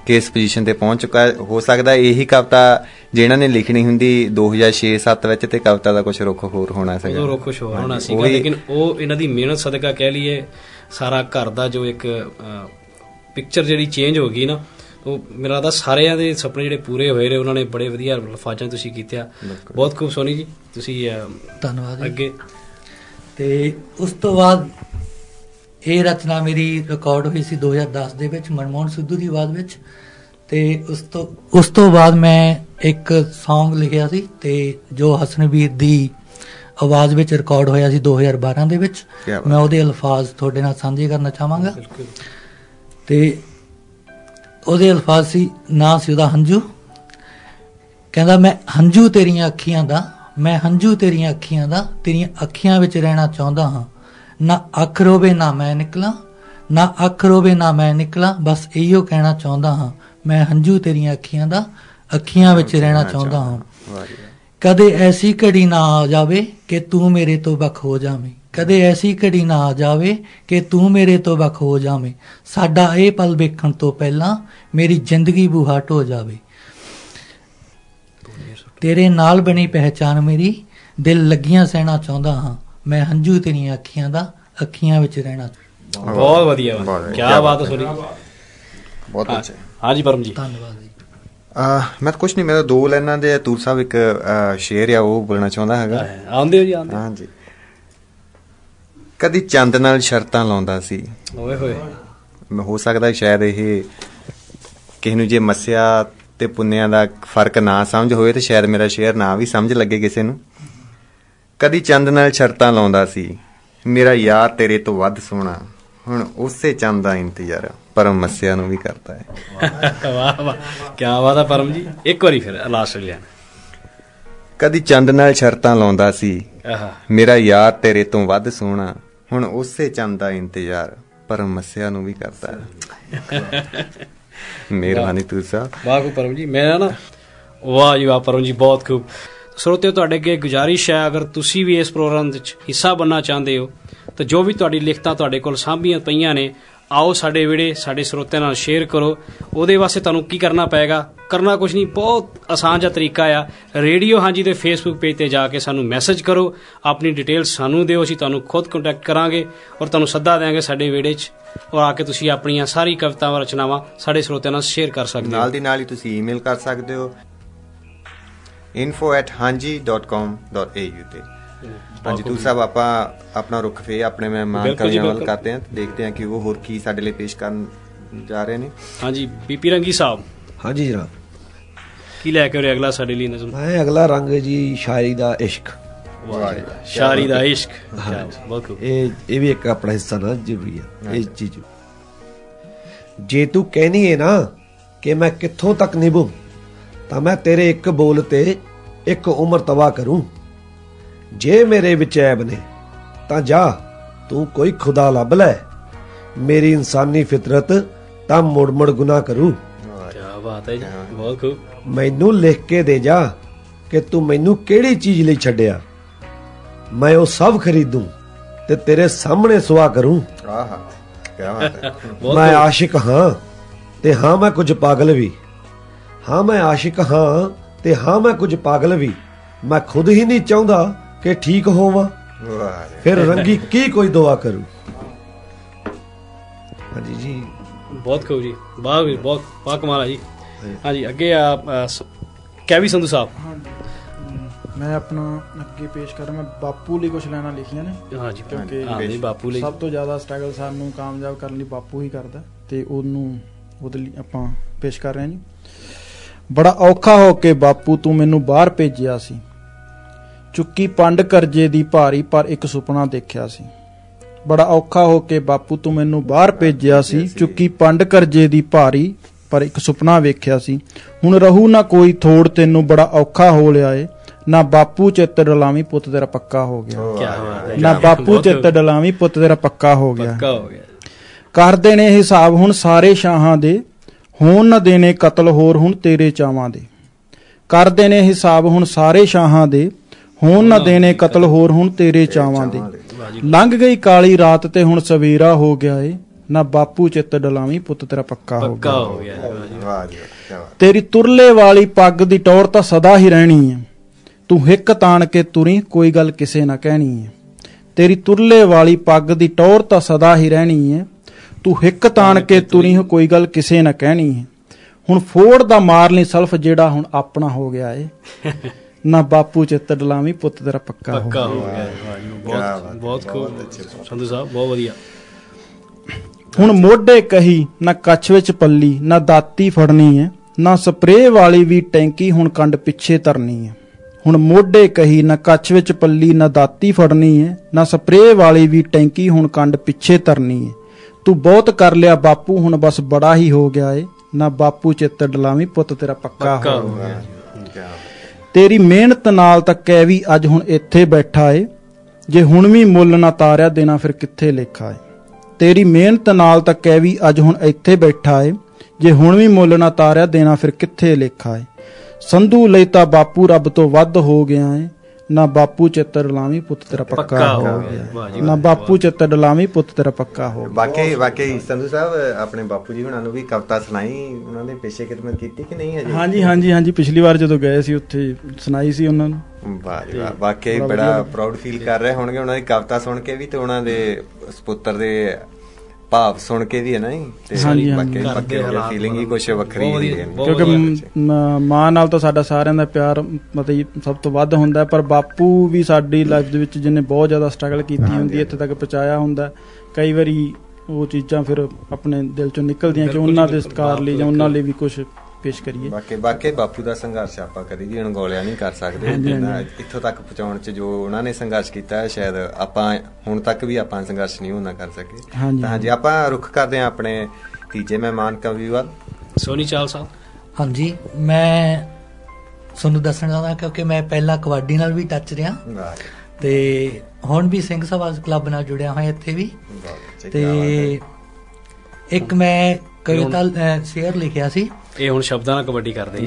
ਕਿਸ ਪੋਜੀਸ਼ਨ ਤੇ ਪਹੁੰਚ ਚੁੱਕਾ ਹੈ। ਹੋ ਸਕਦਾ ਇਹੀ ਕਵਿਤਾ ਜਿਹਨਾਂ ਨੇ ਲਿਖਣੀ ਹੁੰਦੀ ਦੋ ਹਜ਼ਾਰ ਛੇ ਸੱਤ ਵਿੱਚ ਤੇ ਕਵਿਤਾ ਦਾ ਕੁਝ ਰੁੱਖ ਹੋਰ ਹੋਣਾ ਸੀਗਾ, ਰੁੱਖ ਕੁਝ ਹੋਰ ਹੋਣਾ ਸੀਗਾ, ਲੇਕਿਨ ਉਹ ਇਹਨਾਂ ਦੀ ਮਿਹਨਤ ਸਦਕਾ ਕਹਿ ਲਈਏ ਸਾਰਾ ਘਰ ਦਾ ਜੋ ਇੱਕ ਪਿਕਚਰ ਜਿਹੜੀ ਚੇਂਜ ਹੋ ਗਈ ਨਾ, ਉਹ ਮੇਰਾ ਲੱਗਦਾ ਸਾਰਿਆਂ ਦੇ ਸੁਪਨੇ ਜਿਹੜੇ ਪੂਰੇ ਹੋਏ ਰਹੇ ਉਹਨਾਂ ਨੇ ਬੜੇ ਵਧੀਆ ਲਫਾਜ਼ਾਂ ਤੁਸੀਂ ਕੀਤਿਆ। ਬਹੁਤ ਖੂਬ ਸੋਨੀ ਜੀ, ਤੁਸੀਂ ਧੰਨਵਾਦ ਅੱਗੇ। ਤੇ ਉਸ ਤੋਂ ਬਾਅਦ ਇਹ ਰਚਨਾ ਮੇਰੀ ਰਿਕਾਰਡ ਹੋਈ ਸੀ ਦੋ ਹਜ਼ਾਰ ਦਸ ਦੇ ਵਿੱਚ ਮਨਮੋਹਨ ਸਿੱਧੂ ਦੀ ਆਵਾਜ਼ ਵਿੱਚ। ਤੇ ਉਸ ਤੋਂ ਉਸ ਤੋਂ ਬਾਅਦ ਮੈਂ ਇੱਕ ਸੌਂਗ ਲਿਖਿਆ ਸੀ ਤੇ ਜੋ ਹਸਨਵੀਰ ਦੀ ਆਵਾਜ਼ ਵਿੱਚ ਰਿਕਾਰਡ ਹੋਇਆ ਸੀ ਦੋ ਹਜ਼ਾਰ ਬਾਰਾਂ ਦੇ ਵਿੱਚ। ਮੈਂ ਉਹਦੇ ਅਲਫਾਜ਼ ਤੁਹਾਡੇ ਨਾਲ ਸਾਂਝੇ ਕਰਨਾ ਚਾਹਾਂਗਾ। ਤੇ ਉਹਦੇ ਅਲਫਾਜ਼ ਸੀ, ਨਾਂ ਸੀ ਉਹਦਾ ਹੰਝੂ। ਕਹਿੰਦਾ ਮੈਂ ਹੰਝੂ ਤੇਰੀਆਂ ਅੱਖੀਆਂ ਦਾ, ਮੈਂ ਹੰਝੂ ਤੇਰੀਆਂ ਅੱਖੀਆਂ ਦਾ, ਤੇਰੀਆਂ ਅੱਖੀਆਂ ਵਿੱਚ ਰਹਿਣਾ ਚਾਹੁੰਦਾ ਹਾਂ। ਨਾ ਅੱਖ ਰੋਵੇ ਨਾ ਮੈਂ ਨਿਕਲਾਂ, ਨਾ ਅੱਖ ਰੋਵੇ ਨਾ ਮੈਂ ਨਿਕਲਾਂ, ਬਸ ਇਹੀਓ ਕਹਿਣਾ ਚਾਹੁੰਦਾ ਹਾਂ। ਮੈਂ ਹੰਝੂ ਤੇਰੀਆਂ ਅੱਖੀਆਂ ਦਾ, ਅੱਖੀਆਂ ਵਿੱਚ ਰਹਿਣਾ ਚਾਹੁੰਦਾ ਹਾਂ। ਕਦੇ ਐਸੀ ਘੜੀ ਨਾ ਆ ਜਾਵੇ ਕਿ ਤੂੰ ਮੇਰੇ ਤੋਂ ਵੱਖ ਹੋ ਜਾਵੇਂ, ਕਦੇ ਐਸੀ ਘੜੀ ਨਾ ਆ ਜਾਵੇ ਕਿ ਤੂੰ ਮੇਰੇ ਤੋਂ ਵੱਖ ਹੋ ਜਾਵੇਂ। ਸਾਡਾ ਇਹ ਪਲ ਵੇਖਣ ਤੋਂ ਪਹਿਲਾਂ ਮੇਰੀ ਜ਼ਿੰਦਗੀ ਬੂਹਾ ਢੋ ਜਾਵੇ। ਤੇਰੇ ਨਾਲ ਬਣੀ ਪਹਿਚਾਨ ਮੇਰੀ, ਦਿਲ ਲੱਗੀਆਂ ਸਹਿਣਾ ਚਾਹੁੰਦਾ ਹਾਂ। ਮੈਂ ਹੰਝੂ ਤੇਰੀਆਂ ਅੱਖੀਆਂ ਦਾ, ਅੱਖੀਆਂ ਵਿੱਚ ਰਹਿਣਾ। ਬਹੁਤ ਵਧੀਆ, ਕੀ ਬਾਤ ਹੈ ਸੋਨੀ, ਬਹੁਤ ਅੱਛਾ। ਹਾਂਜੀ ਪਰਮ ਜੀ। ਧੰਨਵਾਦ ਜੀ। ਮੈਂ ਤਾਂ ਕੁਛ ਨਹੀਂ, ਮੇਰਾ ਦੋ ਲਾਈਨਾਂ ਦੇ ਤੂਰ ਸਾਹਿਬ ਇੱਕ ਸ਼ੇਰ ਆ ਉਹ ਬੋਲਣਾ ਚਾਹੁੰਦਾ ਹੈਗਾ। ਆਉਂਦੇ ਹੋ ਜੀ? ਆਉਂਦੇ। ਹਾਂਜੀ। ਕਦੀ ਚੰਦ ਨਾਲ ਸ਼ਰਤਾਂ ਲਾਉਂਦਾ ਸੀ। ਓਏ ਹੋਏ। ਹੋ ਸਕਦਾ ਸ਼ਾਇਦ ਇਹ ਕਿਸੇ ਨੂੰ ਜੇ ਮੱਸਿਆ ਤੇ ਪੁੰਨਿਆਂ ਦਾ ਫਰਕ ਨਾ ਸਮਝ ਹੋਵੇ ਤੇ ਸ਼ਾਇਦ ਮੇਰਾ ਸ਼ੇਰ ਨਾ ਵੀ ਸਮਝ ਲੱਗੇ ਕਿਸੇ ਨੂੰ। ਕਦੀ ਚੰਦ ਨਾਲ ਸ਼ਰਤਾਂ ਲਾਉਂਦਾ ਸੀ, ਮੇਰਾ ਯਾਰ ਤੇਰੇ ਤੋਂ ਵੱਧ ਸੋਹਣਾ, ਹੁਣ ਉਸੇ ਚੰਦ ਦਾ ਇੰਤਜ਼ਾਰ ਪਰਮ ਮੱਸਿਆ ਨੂੰ ਵੀ ਕਰਦਾ ਹੈ। ਵਾਹ ਵਾਹ, ਕੀ ਬਾਤ ਹੈ ਪਰਮ ਜੀ। ਇੱਕ ਵਾਰੀ ਫਿਰ ਲਾਸਟ ਲਿਆ। ਕਦੀ ਚੰਦ ਨਾਲ ਸ਼ਰਤਾਂ ਲਾਉਂਦਾ ਸੀ, ਮੇਰਾ ਯਾਰ ਤੇਰੇ ਤੋਂ ਵੱਧ ਸੋਹਣਾ, ਹੁਣ ਉਸੇ ਚੰਦ ਦਾ ਇੰਤਜ਼ਾਰ ਪਰਮ ਮੱਸਿਆ ਨੂੰ ਵੀ ਕਰਦਾ ਹੈ। ਮਿਹਰਬਾਨੀ ਤੂੰ ਸਾਹਿਬ। ਵਾਹ ਖੂਬ ਪਰਮ ਜੀ। ਮੈਂ ਨਾ ਵਾਹ ਜੀ ਵਾਹ ਪਰਮ ਜੀ, ਬਹੁਤ ਖੂਬ। ਸਰੋਤਿਓ, ਤੁਹਾਡੇ ਅੱਗੇ ਗੁਜ਼ਾਰਿਸ਼ ਹੈ, ਅਗਰ ਤੁਸੀਂ ਵੀ ਇਸ ਪ੍ਰੋਗਰਾਮ ਵਿੱਚ ਹਿੱਸਾ ਬਣਨਾ ਚਾਹੁੰਦੇ ਹੋ ਤਾਂ ਜੋ ਵੀ ਤੁਹਾਡੀ ਲਿਖਤਾਂ ਤੁਹਾਡੇ ਕੋਲ ਸਾਂਭੀਆਂ ਪਈਆਂ ਨੇ, ਆਓ ਸਾਡੇ ਵਿਹੜੇ ਸਾਡੇ ਸਰੋਤਿਆਂ ਨਾਲ ਸ਼ੇਅਰ ਕਰੋ। ਉਹਦੇ ਵਾਸਤੇ ਤੁਹਾਨੂੰ ਕੀ ਕਰਨਾ ਪਏਗਾ? ਕਰਨਾ ਕੁਛ ਨਹੀਂ, ਬਹੁਤ ਆਸਾਨ ਜਿਹਾ ਤਰੀਕਾ ਆ। ਰੇਡੀਓ ਹਾਂਜੀ ਦੇ ਫੇਸਬੁੱਕ ਪੇਜ ਤੇ ਜਾ ਕੇ ਸਾਨੂੰ ਮੈਸੇਜ ਕਰੋ, ਆਪਣੀ ਡਿਟੇਲ ਸਾਨੂੰ ਦਿਓ, ਅਸੀਂ ਤੁਹਾਨੂੰ ਖੁਦ ਕੰਟੈਕਟ ਕਰਾਂਗੇ ਔਰ ਤੁਹਾਨੂੰ ਸੱਦਾ ਦੇਵਾਂਗੇ ਸਾਡੇ ਵਿਹੜੇ 'ਚ, ਔਰ ਆ ਕੇ ਤੁਸੀਂ ਆਪਣੀਆਂ ਸਾਰੀ ਕਵਿਤਾਵਾਂ ਰਚਨਾਵਾਂ ਸਾਡੇ ਸਰੋਤਿਆਂ ਨਾਲ ਸ਼ੇਅਰ ਕਰ ਸਕਦੇ ਹੋ। ਨਾਲ ਦੀ ਨਾਲ ਹੀ ਤੁਸੀਂ ਈਮੇਲ ਕਰ ਸਕਦੇ ਹੋ info at hanji dot com dot a u ਤੇ। ਹਾਂਜੀ ਤੂੰ ਸਾਹਿਬ, ਆਪਾਂ ਆਪਣਾ ਰੁੱਖ ਫੇ ਆਪਣੇ ਮਹਿਮਾਨ ਕਵੀਆਂ ਵੱਲ ਕਰਦੇ ਹਾਂ, ਦੇਖਦੇ ਹਾਂ ਕਿ ਉਹ ਹੋਰ ਕੀ ਸਾਡੇ ਲਈ ਪੇਸ਼ ਕਰਨ ਜਾ ਰਹੇ ਨੇ। ਹਾਂਜੀ ਬੀਪੀ ਰੰਗੀ ਸਾਹਿਬ। ਹਾਂਜੀ ਜਨਾਬ, ਕੀ ਲੈ ਕੇ ਅਗਲਾ ਸਾਡੇ ਲਈ ਨਜ਼ਮ? ਮੈਂ ਅਗਲਾ ਰੰਗ ਜੀ ਸ਼ਾਇਰੀ ਦਾ ਇਸ਼ਕ। ਸ਼ਾਇਰੀ ਦਾ ਇਸ਼ਕ, ਇਹ ਇਹ ਵੀ ਇੱਕ ਆਪਣਾ ਹਿੱਸਾ ਨਾ ਜ਼ਰੂਰੀ ਆ ਇਹ ਚੀਜ਼। ਜੇ ਤੂੰ ਕਹਿਨੀ ਏ ਨਾ ਕਿ ਮੈਂ ਕਿੱਥੋਂ ਤੱਕ ਨਿਭੂ, ਤਾਂ ਮੈਂ ਤੇਰੇ ਇੱਕ ਬੋਲ ਤੇ ਇੱਕ ਉਮਰ ਤਬਾਹ ਕਰੂੰ। ਜੇ ਮੇਰੇ ਵਿੱਚ ਐਬ ਨੇ ਤਾਂ ਜਾ ਤੂੰ ਕੋਈ ਖੁਦਾ ਲੱਭ ਲੈ, ਮੇਰੀ ਇਨਸਾਨੀ ਫਿਤਰਤ ਤਾਂ ਮੁੜ ਮੁੜ ਗੁਨਾਹ ਕਰੂ। ਕਿਆ ਬਾਤ ਹੈ ਜੀ, ਬਹੁਤ ਖੂਬ। ਮੈਨੂੰ ਲਿਖ ਕੇ ਦੇ ਜਾ ਕਿ ਤੂੰ ਮੈਨੂੰ ਕਿਹੜੀ ਚੀਜ਼ ਲਈ ਛੱਡਿਆ, ਮੈਂ ਉਹ ਸਭ ਖਰੀਦੂੰ ਤੇ ਤੇਰੇ ਸਾਹਮਣੇ ਸੁਆਹ ਕਰੂੰ। ਆਹਾ, ਕਿਆ ਬਾਤ ਹੈ। ਮੈਂ ਆਸ਼ਿਕ ਹਾਂ ਤੇ ਹਾਂ ਮੈਂ ਕੁਝ ਪਾਗਲ ਵੀ, ਹਾਂ ਮੈਂ ਆਸ਼ਿਕ ਹਾਂ ਤੇ ਹਾਂ ਮੈਂ ਕੁਝ ਪਾਗਲ ਵੀ, ਮੈਂ ਖੁਦ ਹੀ ਨਹੀਂ ਚਾਹੁੰਦਾ ਕਿ ਠੀਕ ਹੋਵਾਂ, ਫਿਰ ਰੰਗੀ ਕੀ ਕੋਈ ਦੁਆ ਕਰੂ। ਹਾਂਜੀ ਜੀ, ਬਹੁਤ ਖੂਬ ਜੀ, ਵਾਹ ਵੀ ਬਹੁਤ ਵਾਹ ਕਮਾਲ ਹੈ ਜੀ। ਹਾਂਜੀ ਅੱਗੇ ਆ ਕੈਵੀ ਸੰਧੂ ਸਾਹਿਬ। ਮੈਂ ਆਪਣਾ ਅੱਗੇ ਪੇਸ਼ ਕਰਾਂ, ਮੈਂ ਬਾਪੂ ਲਈ ਕੁਝ ਲੈਣਾ ਲਿਖੀਆਂ ਨੇ। ਹਾਂਜੀ ਕਿਉਂਕਿ ਬਾਪੂ ਲਈ ਸਭ ਤੋਂ ਜ਼ਿਆਦਾ ਸਟਰਗਲ ਸਾਨੂੰ ਕਾਮਯਾਬ ਕਰਨ ਲਈ ਬਾਪੂ ਹੀ ਕਰਦਾ, ਤੇ ਉਹਨੂੰ ਉਹਦੇ ਲਈ ਆਪਾਂ ਪੇਸ਼ ਕਰ ਰਹੇ ਹਾਂ ਜੀ। ਬੜਾ ਔਖਾ ਹੋ ਕੇ ਬਾਪੂ ਤੂੰ ਮੈਨੂੰ ਬਾਹਰ ਭੇਜਿਆ ਸੀ, ਚੁੱਕੀ ਪੰਡ ਕਰਜ਼ੇ ਦੀ ਭਾਰੀ ਪਰ ਇੱਕ ਸੁਪਨਾ ਦੇਖਿਆ ਸੀ। ਬੜਾ ਔਖਾ ਹੋ ਕੇ ਬਾਪੂ ਤੂੰ ਮੈਨੂੰ ਬਾਹਰ ਭੇਜਿਆ ਸੀ, ਚੁੱਕੀ ਪੰਡ ਕਰਜ਼ੇ ਦੀ ਭਾਰੀ ਪਰ ਇੱਕ ਸੁਪਨਾ ਵੇਖਿਆ ਸੀ। ਹੁਣ ਰਹੂ ਨਾ ਕੋਈ ਥੋੜ ਤੈਨੂੰ ਬੜਾ ਔਖਾ ਹੋ ਲਿਆ ਏ, ਨਾ ਬਾਪੂ ਚਿੱਤ ਡਲਾਵੀਂ ਪੁੱਤ ਤੇਰਾ ਪੱਕਾ ਹੋ ਗਿਆ, ਨਾ ਬਾਪੂ ਚਿੱਤ ਡਲਾਵੀਂ ਪੁੱਤ ਤੇਰਾ ਪੱਕਾ ਹੋ ਗਿਆ। ਕਰਦੇ ਨੇ ਹਿਸਾਬ ਹੁਣ ਸਾਰੇ ਸ਼ਾਹਾਂ ਦੇ, ਹੋਣ ਨਾ ਦੇਣੇ ਕਤਲ ਹੋਰ ਹੁਣ ਤੇਰੇ ਚਾਵਾਂ ਦੇ। ਕਰਦੇ ਨੇ ਹਿਸਾਬ ਹੁਣ ਸਾਰੇ ਸ਼ਾਹਾਂ ਦੇ, ਹੋਣ ਨਾ ਦੇਣੇ ਕਤਲ ਹੋਰ ਹੁਣ ਤੇਰੇ ਚਾਵਾਂ ਦੇ। ਲੰਘ ਗਈ ਕਾਲੀ ਰਾਤ ਤੇ ਹੁਣ ਸਵੇਰਾ ਹੋ ਗਿਆ ਏ, ਨਾ ਬਾਪੂ ਚਿੱਤ ਡਲਾਵੀਂ ਪੁੱਤ ਤੇਰਾ ਪੱਕਾ ਹੋ ਪੱਕਾ ਹੋ ਗਿਆ। ਵਾਹ ਜੀ ਵਾਹ, ਕਿਆ ਬਾਤ। ਤੇਰੀ ਤੁਰਲੇ ਵਾਲੀ ਪੱਗ ਦੀ ਟੌਰ ਤਾਂ ਸਦਾ ਹੀ ਰਹਿਣੀ ਹੈ, ਤੂੰ ਹਿੱਕ ਤਾਣ ਕੇ ਤੁਰੀ ਕੋਈ ਗੱਲ ਕਿਸੇ ਨਾ ਕਹਿਣੀ ਹੈ। ਤੇਰੀ ਤੁਰਲੇ ਵਾਲੀ ਪੱਗ ਦੀ ਟੌਰ ਤਾਂ ਸਦਾ ਹੀ ਰਹਿਣੀ ਹੈ, ਤੂੰ ਹਿੱਕ ਤਾਣ ਕੇ ਤੁਰੀ ਕੋਈ ਗੱਲ ਕਿਸੇ ਨਾ ਕਹਿਣੀ ਹੈ। ਹੁਣ ਫੋੜ ਦਾ ਮਾਰ ਲਈ ਸਲਫ ਜਿਹੜਾ ਹੁਣ ਆਪਣਾ ਹੋ ਗਿਆ ਏ, ਨਾ ਬਾਪੂ ਚਿੱਤ ਡਲਾਵੀਂ ਪੁੱਤ ਤੇਰਾ ਪੱਕਾ ਪੱਕਾ ਹੋ ਹੋ ਗਿਆ। ਬਹੁਤ ਬਹੁਤ ਖੂਬ ਸੰਧੂ ਸਾਹਿਬ, ਬਹੁਤ ਵਧੀਆ। ਹੁਣ ਮੋਢੇ ਕਹੀ ਨਾ ਕੱਛ ਵਿੱਚ ਪੱਲੀ, ਨਾ ਦਾਤੀ ਫੜਨੀ ਹੈ, ਨਾ ਸਪਰੇਅ ਵਾਲੀ ਵੀ ਟੈਂਕੀ ਹੁਣ ਕੰਡ ਪਿੱਛੇ ਧਰਨੀ ਹੈ। ਹੁਣ ਮੋਢੇ ਕਹੀ ਨਾ ਕੱਛ ਵਿੱਚ ਪੱਲੀ, ਨਾ ਦਾਤੀ ਫੜਨੀ ਹੈ, ਨਾ ਸਪਰੇਅ ਵਾਲੀ ਵੀ ਟੈਂਕੀ ਹੁਣ ਕੰਡ ਪਿੱਛੇ ਧਰਨੀ ਹੈ। ਤੂੰ ਬਹੁਤ ਕਰ ਲਿਆ ਬਾਪੂ ਹੁਣ ਬਸ ਬੜਾ ਹੀ ਹੋ ਗਿਆ ਏ, ਨਾ ਬਾਪੂ ਚਿੱਤ ਡਲਾਵੀਂ ਪੁੱਤ ਤੇਰਾ ਪੱਕਾ ਹੋ ਗਿਆ। ਤੇਰੀ ਮਿਹਨਤ ਨਾਲ ਤਾਂ ਕੈਵੀ ਅੱਜ ਹੁਣ ਇੱਥੇ ਬੈਠਾ ਏ, ਜੇ ਹੁਣ ਵੀ ਮੁੱਲ ਨਾ ਤਾਰਿਆ ਦੇਣਾ ਫਿਰ ਕਿੱਥੇ ਲੇਖਾ ਏ। ਤੇਰੀ ਮਿਹਨਤ ਨਾਲ ਤਾਂ ਕੈਵੀ ਅੱਜ ਹੁਣ ਇੱਥੇ ਬੈਠਾ ਏ, ਜੇ ਹੁਣ ਵੀ ਮੁੱਲ ਨਾ ਤਾਰਿਆ ਦੇਣਾ ਫਿਰ ਕਿੱਥੇ ਲੇਖਾ ਏ। ਸੰਧੂ ਲਈ ਤਾਂ ਬਾਪੂ ਰੱਬ ਤੋਂ ਵੱਧ ਹੋ ਗਿਆ ਏ, ਨਾ ਬਾਪੂ ਚਿੱਤ ਡਲਾਵੀਂ ਪੁੱਤ ਤੇਰਾ ਪੱਕਾ ਹੋ ਗਿਆ, ਨਾ ਬਾਪੂ ਚਿੱਤ ਡਲਾਵੀਂ ਪੁੱਤ ਤੇਰਾ ਪੱਕਾ ਹੋ ਗਿਆ। ਵਾਕਈ ਵਾਕਈ ਸੰਧੂ ਸਾਹਿਬ ਆਪਣੇ ਬਾਪੂ ਜੀ ਹੁਣਾਂ ਨੂੰ ਵੀ ਕਵਿਤਾ ਸੁਣਾਈ, ਉਹਨਾਂ ਦੇ ਪੇਸ਼ੇ ਖਿਦਮਤ ਕੀਤੀ ਕਿ ਨਹੀਂ ਹਜੇ? ਹਾਂਜੀ ਹਾਂਜੀ ਹਾਂਜੀ ਪਿਛਲੀ ਵਾਰ ਜਦੋਂ ਗਏ ਸੀ ਉੱਥੇ ਸੁਣਾਈ ਸੀ ਉਹਨਾਂ ਨੂੰ। ਵਾਹ ਜੀ ਵਾਹ, ਵਾਕਈ ਬੜਾ ਪ੍ਰਾਊਡ ਫੀਲ ਕਰ ਰਹੇ ਹੋਣਗੇ ਉਹਨਾਂ ਦੀ ਕਵਿਤਾ ਸੁਣ ਕੇ ਵੀ, ਤੇ ਉਹਨਾਂ ਦੇ ਸਪੁੱਤਰ ਦੇ ਭਾਵ ਸੁਣ ਕੇ ਵੀ ਹੈ ਨਾ ਜੀ। ਤੇ ਬਾਕੀ ਪੱਕੇ ਹੋ ਗਏ, ਫੀਲਿੰਗ ਹੀ ਕੁਛ ਵੱਖਰੀ ਹੁੰਦੀ ਹੈ, ਕਿਉਂਕਿ ਮਾਂ ਨਾਲ ਤਾਂ ਸਾਡਾ ਸਾਰਿਆਂ ਦਾ ਪਿਆਰ ਮਤਲਬ ਸਭ ਤੋਂ ਵੱਧ ਹੁੰਦਾ, ਪਰ ਬਾਪੂ ਵੀ ਸਾਡੀ ਲਾਈਫ ਦੇ ਵਿੱਚ ਜਿਹਨੇ ਬਹੁਤ ਜ਼ਿਆਦਾ ਸਟਰਗਲ ਕੀਤੀ ਹੁੰਦੀ, ਇੱਥੇ ਤੱਕ ਪਹੁੰਚਾਇਆ ਹੁੰਦਾ। ਕਈ ਵਾਰੀ ਉਹ ਚੀਜ਼ਾਂ ਫਿਰ ਆਪਣੇ ਦਿਲ ਚੋਂ ਨਿਕਲਦੀਆਂ ਕਿ ਉਹਨਾਂ ਦੇ ਸਤਿਕਾਰ ਲਈ ਜਾਂ ਉਹਨਾਂ ਲਈ ਵੀ ਕੁਛ ਪੇਸ਼ ਕਰੀਏ। ਬਾਕੀ ਬਾਕੀ ਬਾਪੂ ਦਾ ਸੰਘਰਸ਼ ਆਪਾਂ ਕਦੀ ਵੀ ਅਣਗੌਲਿਆ ਨਹੀਂ ਕਰ ਸਕਦੇ। ਇੱਥੋਂ ਤੱਕ ਪਹੁੰਚਾਉਣ 'ਚ ਜੋ ਉਹਨਾਂ ਨੇ ਸੰਘਰਸ਼ ਕੀਤਾ ਹੈ, ਸ਼ਾਇਦ ਆਪਾਂ ਹੁਣ ਤੱਕ ਵੀ ਆਪਾਂ ਸੰਘਰਸ਼ ਨਹੀਂ ਹੋਣਾ ਕਰ ਸਕੇ। ਤਾਂ ਹਾਂਜੀ, ਆਪਾਂ ਰੁੱਖ ਕਰਦੇ ਹਾਂ ਆਪਣੇ ਤੀਜੇ ਮਹਿਮਾਨ ਕਵੀ ਵੱਲ, ਸੋਨੀ ਚਾਹਲ ਸਾਹਿਬ। ਹਾਂਜੀ, ਮੈਂ ਤੁਹਾਨੂੰ ਦੱਸਣਾ ਚਾਹੁੰਦਾ ਕਿਉਂਕਿ ਮੈਂ ਪਹਿਲਾਂ ਕਬੱਡੀ ਨਾਲ ਵੀ ਟੱਚ ਰਿਹਾ ਤੇ ਹੁਣ ਵੀ ਸਿੰਘ ਸਭਾ ਕਲੱਬ ਨਾਲ ਜੁੜਿਆ ਹੋਇਆ ਇੱਥੇ ਵੀ। ਤੇ ਇੱਕ ਮੈਂ ਕਵਿਤਾ ਸ਼ੇਅਰ ਲਿਖਿਆ ਸੀ, ਇਹ ਹੁਣ ਸ਼ਬਦਾਂ ਨਾਲ ਕਬੱਡੀ ਕਰਦੇ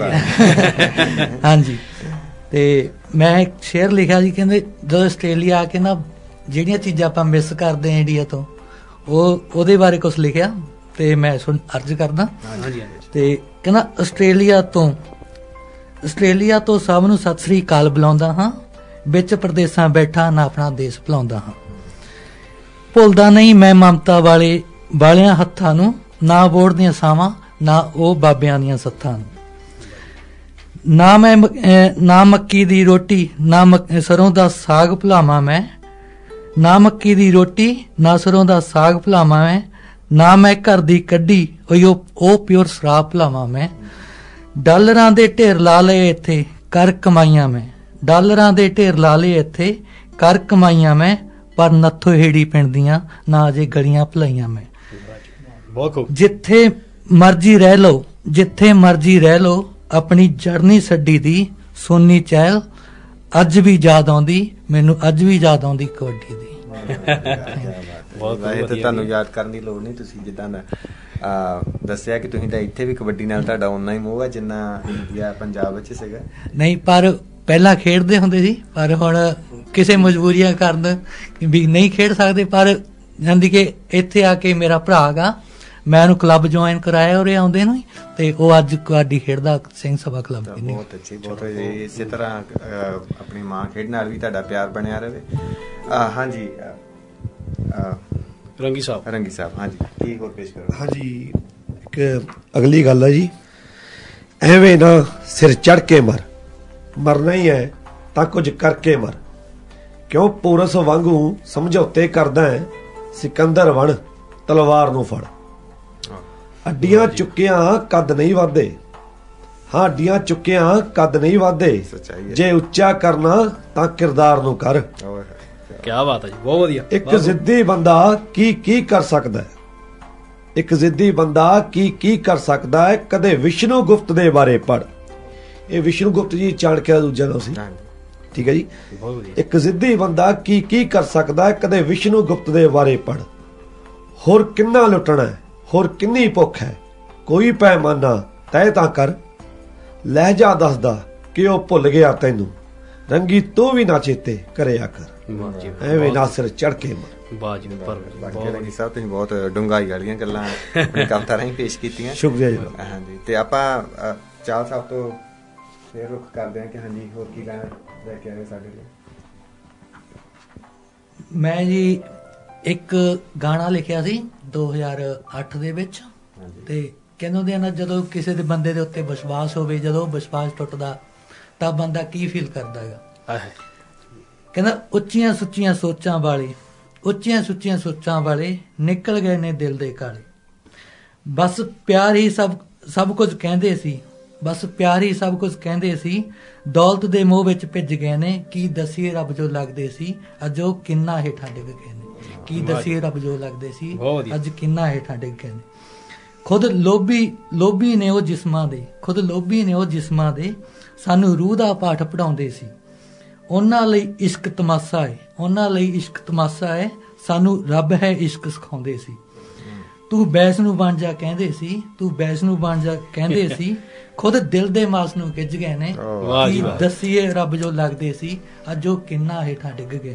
ਹਾਂਜੀ। ਤੇ ਮੈਂ ਇੱਕ ਸ਼ੇਅਰ ਲਿਖਿਆ ਸੀ, ਕਹਿੰਦੇ ਜਦੋਂ ਆਸਟ੍ਰੇਲੀਆ ਆ ਕੇ ਨਾ ਜਿਹੜੀਆਂ ਚੀਜ਼ਾਂ ਆਪਾਂ ਮਿਸ ਕਰਦੇ ਹਾਂ ਇੰਡੀਆ ਤੋਂ, ਉਹ ਉਹਦੇ ਬਾਰੇ ਕੁਛ ਲਿਖਿਆ ਤੇ ਮੈਂ ਸੁਣ ਅਰਜ਼ ਕਰਦਾ। ਤੇ ਕਹਿੰਦਾ ਆਸਟ੍ਰੇਲੀਆ ਤੋਂ ਆਸਟ੍ਰੇਲੀਆ ਤੋਂ ਸਭ ਨੂੰ ਸਤਿ ਸ੍ਰੀ ਅਕਾਲ ਬੁਲਾਉਂਦਾ ਹਾਂ, ਵਿੱਚ ਪ੍ਰਦੇਸਾਂ ਬੈਠਾ ਨਾ ਆਪਣਾ ਦੇਸ਼ ਭੁਲਾਉਂਦਾ ਹਾਂ। ਭੁੱਲਦਾ ਨਹੀਂ ਮੈਂ ਮਮਤਾ ਵਾਲੇ ਵਾਲਿਆਂ ਹੱਥਾਂ ਨੂੰ, ਨਾ ਬੋੜ ਦੀਆਂ ਸਾਵਾਂ ਨਾ ਉਹ ਬਾਬਿਆਂ ਦੀਆਂ ਸੱਥਾਂ ਨੂੰ। ਨਾ ਮੈਂ ਨਾ ਮੱਕੀ ਦੀ ਰੋਟੀ ਨਾ ਸਰੋਂ ਦਾ ਸਾਗ ਭੁਲਾਵਾਂ ਮੈਂ, ਨਾ ਮੱਕੀ ਦੀ ਰੋਟੀ ਨਾ ਸਰੋਂ ਦਾ ਸਾਗ ਭੁਲਾਵਾਂ ਮੈਂ, ਨਾ ਮੈਂ ਘਰ ਦੀ ਕੱਢੀ ਉਹ ਉਹ ਪਿਓਰ ਸ਼ਰਾਬ ਭੁਲਾਵਾਂ ਮੈਂ। ਡਾਲਰਾਂ ਦੇ ਢੇਰ ਲਾ ਲਏ ਇੱਥੇ ਕਰ ਕਮਾਈਆਂ ਮੈਂ, ਡਾਲਰਾਂ ਦੇ ਢੇਰ ਲਾ ਲਏ ਇੱਥੇ ਕਰ ਕਮਾਈਆਂ ਮੈਂ, ਪਰ ਨੱਥੋ ਹੇੜੀ ਪਿੰਡ ਦੀਆਂ ਨਾ ਅਜੇ ਗਲੀਆਂ ਭਲਾਈਆਂ ਮੈਂ। ਜਿੱਥੇ ਮਰਜੀ ਰਹਿ ਲਓ ਜਿੱਥੇ ਮਰਜੀ ਰਹਿ ਲਓ, ਆਪਣੀ ਜੜਨੀ ਛੱਡੀ ਦੀ ਸੋਨੀ ਚਹਿਲ ਅੱਜ ਵੀ ਯਾਦ ਆਉਂਦੀ ਮੈਨੂੰ, ਅੱਜ ਵੀ ਯਾਦ ਆਉਂਦੀ ਕਬੱਡੀ ਦੀ। ਬਹੁਤ ਤੁਹਾਨੂੰ ਯਾਦ ਕਰਨ ਦੀ ਲੋੜ ਨਹੀਂ, ਤੁਸੀਂ ਜਿੱਦਾਂ ਦਾ ਦੱਸਿਆ ਕਿ ਤੁਸੀਂ ਤਾਂ ਇੱਥੇ ਵੀ ਕਬੱਡੀ ਨਾਲ ਤੁਹਾਡਾ ਓਨਾ ਹੀ ਮੋਹ ਹੈ ਜਿੰਨਾ ਇੰਡੀਆ ਪੰਜਾਬ ਵਿੱਚ ਸੀਗਾ। ਨਹੀਂ, ਪਰ ਪਹਿਲਾਂ ਖੇਡਦੇ ਹੁੰਦੇ ਸੀ, ਪਰ ਹੁਣ ਕਿਸੇ ਮਜਬੂਰੀਆਂ ਕਾਰਨ ਵੀ ਨਹੀਂ ਖੇਡ ਸਕਦੇ। ਪਰ ਜਾਂਦੀ ਕਿ ਇੱਥੇ ਆ ਕੇ ਮੇਰਾ ਭਰਾ ਗਾ, ਮੈਂ ਉਹਨੂੰ ਕਲੱਬ ਜੁਆਇਨ ਕਰਾਇਆ ਉਰੇ ਆਉਂਦੇ ਨੂੰ, ਤੇ ਉਹ ਅੱਜ ਕਬੱਡੀ ਖੇਡਦਾ ਸਿੰਘ ਸਭਾ ਕਲੱਬ। ਬਹੁਤ ਅੱਛੀ, ਬਹੁਤ ਇਸੇ ਤਰ੍ਹਾਂ ਆਪਣੀ ਮਾਂ ਖੇਡ ਨਾਲ ਵੀ ਤੁਹਾਡਾ ਪਿਆਰ ਬਣਿਆ ਰਹੇ। ਹਾਂਜੀ ਰੰਗੀ ਸਾਹਿਬ ਰੰਗੀ ਸਾਹਿਬ ਹਾਂਜੀ, ਕੀ ਹੋਰ ਪੇਸ਼ ਕਰੋ? ਹਾਂਜੀ, ਇੱਕ ਅਗਲੀ ਗੱਲ ਹੈ ਜੀ, ਐਵੇਂ ਨਾ ਸਿਰ ਚੜ ਕੇ ਮਰ, ਮਰਨਾ ਹੀ ਹੈ ਤਾਂ ਕੁਝ ਕਰਕੇ ਮਰ, ਕਿਉਂ ਪੋਰਸ ਵਾਂਗੂ ਸਮਝੌਤੇ ਕਰਦਾ ਹੈ, ਸਿਕੰਦਰ ਬਣ ਤਲਵਾਰ ਨੂੰ ਫੜ। ਅੱਡੀਆਂ ਚੁੱਕਿਆਂ ਕੱਦ ਨਹੀਂ ਵਧਦੇ, ਹਾਂ ਅੱਡੀਆਂ ਚੁੱਕਿਆਂ ਕੱਦ ਨਹੀਂ ਵਧਦੇ, ਜੇ ਉੱਚਾ ਕਰਨਾ ਤਾਂ ਕਿਰਦਾਰ ਨੂੰ ਕਰ। ਕਿਆ ਬਾਤ ਹੈ ਜੀ, ਬਹੁਤ ਵਧੀਆ। ਇੱਕ ਜ਼ਿੱਦੀ ਬੰਦਾ ਕੀ ਕੀ ਕਰ ਸਕਦਾ ਹੈ, ਇੱਕ ਜ਼ਿੱਦੀ ਬੰਦਾ ਕੀ ਕੀ ਕਰ ਸਕਦਾ ਹੈ, ਕਦੇ ਵਿਸ਼ਨੂੰ ਗੁਪਤ ਦੇ ਬਾਰੇ ਪੜ। ਇਹ ਵਿਸ਼ਨੂੰ ਗੁਪਤ ਜੀ ਚਾਣਕਿਆ ਦਾ ਦੂਜਾ ਨਾਮ ਸੀ, ਠੀਕ ਹੈ ਜੀ। ਇੱਕ ਜ਼ਿੱਦੀ ਬੰਦਾ ਕੀ ਕੀ ਕਰ ਸਕਦਾ ਹੈ, ਕਦੇ ਵਿਸ਼ਨੂੰ ਗੁਪਤ ਦੇ ਬਾਰੇ ਪੜ। ਹੋਰ ਕਿੰਨਾ ਲੁੱਟਣਾ ਹੈ, ਹੋਰ ਕਿੰਨੀ ਭੁੱਖ ਹੈ, ਕੋਈ ਪੈਮਾਨਾ ਤੈਅ ਤਾਂ ਕਰ। ਲਹਿਜਾ ਦੱਸਦਾ ਕਿ ਉਹ ਭੁੱਲ ਗਿਆ ਤੈਨੂੰ, ਰੰਗੀ ਤੂੰ ਵੀ ਨਾ ਚੇਤੇ ਕਰਿਆ ਕਰ, ਐਵੇਂ ਨਾ ਸਿਰ ਚੜ ਕੇ ਮਰ। ਵਾਹ ਜੀ, ਪਰ ਬਾਕੀ ਰੰਗੀ ਸਾਹਿਬ ਤੁਸੀਂ ਬਹੁਤ ਡੂੰਘਾਈ ਵਾਲੀਆਂ ਗੱਲਾਂ ਕਵਿਤਾ ਰਾਹੀਂ ਪੇਸ਼ ਕੀਤੀਆਂ, ਸ਼ੁਕਰੀਆ ਜੀ। ਹਾਂਜੀ, ਤੇ ਆਪਾਂ ਚਾਲ ਸਾਹਿਬ ਤੋਂ ਫੇਰ ਰੁਖ ਕਰਦੇ ਹਾਂ ਕਿ ਹਾਂਜੀ ਹੋਰ ਕੀ ਗਾਣਾ ਲੈ ਕੇ ਆਏ ਸਾਡੇ ਲਈ। ਮੈਂ ਜੀ ਇੱਕ ਗਾਣਾ ਲਿਖਿਆ ਸੀ ਦੋ ਹਜ਼ਾਰ ਅੱਠ ਦੇ ਵਿੱਚ, ਤੇ ਕਹਿੰਦੇ ਹੁੰਦੇ ਆ ਨਾ, ਜਦੋਂ ਕਿਸੇ ਦੇ ਬੰਦੇ ਦੇ ਉੱਤੇ ਵਿਸ਼ਵਾਸ ਹੋਵੇ, ਜਦੋਂ ਵਿਸ਼ਵਾਸ ਟੁੱਟਦਾ ਤਾਂ ਬੰਦਾ ਕੀ ਫੀਲ ਕਰਦਾ ਹੈਗਾ। ਕਹਿੰਦਾ ਉੱਚੀਆਂ ਸੁੱਚੀਆਂ ਸੋਚਾਂ ਵਾਲੇ, ਉੱਚੀਆਂ ਸੁੱਚੀਆਂ ਸੋਚਾਂ ਵਾਲੇ ਨਿਕਲ ਗਏ ਨੇ ਦਿਲ ਦੇ ਕਾਲੇ, ਬਸ ਪਿਆਰ ਹੀ ਸਭ ਸਭ ਕੁਝ ਕਹਿੰਦੇ ਸੀ, ਬਸ ਪਿਆਰ ਹੀ ਸਭ ਕੁਝ ਕਹਿੰਦੇ ਸੀ, ਦੌਲਤ ਦੇ ਮੋਹ ਵਿੱਚ ਭਿੱਜ ਗਏ ਨੇ, ਕੀ ਦਸੀਏ ਰੱਬ ਜੋ ਲੱਗਦੇ ਸੀ ਅੱਜ ਉਹ ਕਿੰਨਾ ਹੇਠਾਂ ਡਿੱਗ ਗਏ ਨੇ, ਕੀ ਦਸੀਏ ਰੱਬ ਜੋ ਲੱਗਦੇ ਸੀ ਅੱਜ ਕਿੰਨਾ ਹੇਠਾਂ ਡਿੱਗ ਗਏ ਨੇ। ਖੁਦ ਲੋਭੀ ਲੋਭੀ ਨੇ ਉਹ ਜਿਸਮਾਂ ਦੇ, ਖੁਦ ਲੋਭੀ ਨੇ ਉਹ ਜਿਸਮਾਂ ਦੇ, ਸਾਨੂੰ ਰੂਹ ਦਾ ਪਾਠ ਪੜ੍ਹਾਉਂਦੇ ਸੀ, ਉਹਨਾਂ ਲਈ ਇਸ਼ਕ ਤਮਾਸ਼ਾ ਹੈ, ਉਹਨਾਂ ਲਈ ਇਸ਼ਕ ਤਮਾਸ਼ਾ ਹੈ, ਸਾਨੂੰ ਰੱਬ ਹੈ ਇਸ਼ਕ ਸਿਖਾਉਂਦੇ ਸੀ, ਤੂੰ ਵੈਸ਼ਨੂੰ ਬਣ ਜਾ ਕਹਿੰਦੇ ਸੀ, ਤੂੰ ਵੈਸ਼ਨੂੰ ਬਣ ਜਾ ਕਹਿੰਦੇ ਸੀ, ਖੁਦ ਦਿਲ ਦੇ ਮਾਸ ਨੂੰ ਖਿੱਚ ਗਏ ਨੇ, ਕੀ ਦਸੀਏ ਰੱਬ ਜੋ ਲੱਗਦੇ ਸੀ ਅੱਜ ਉਹ ਕਿੰਨਾ ਹੇਠਾਂ ਡਿੱਗ ਗਏ।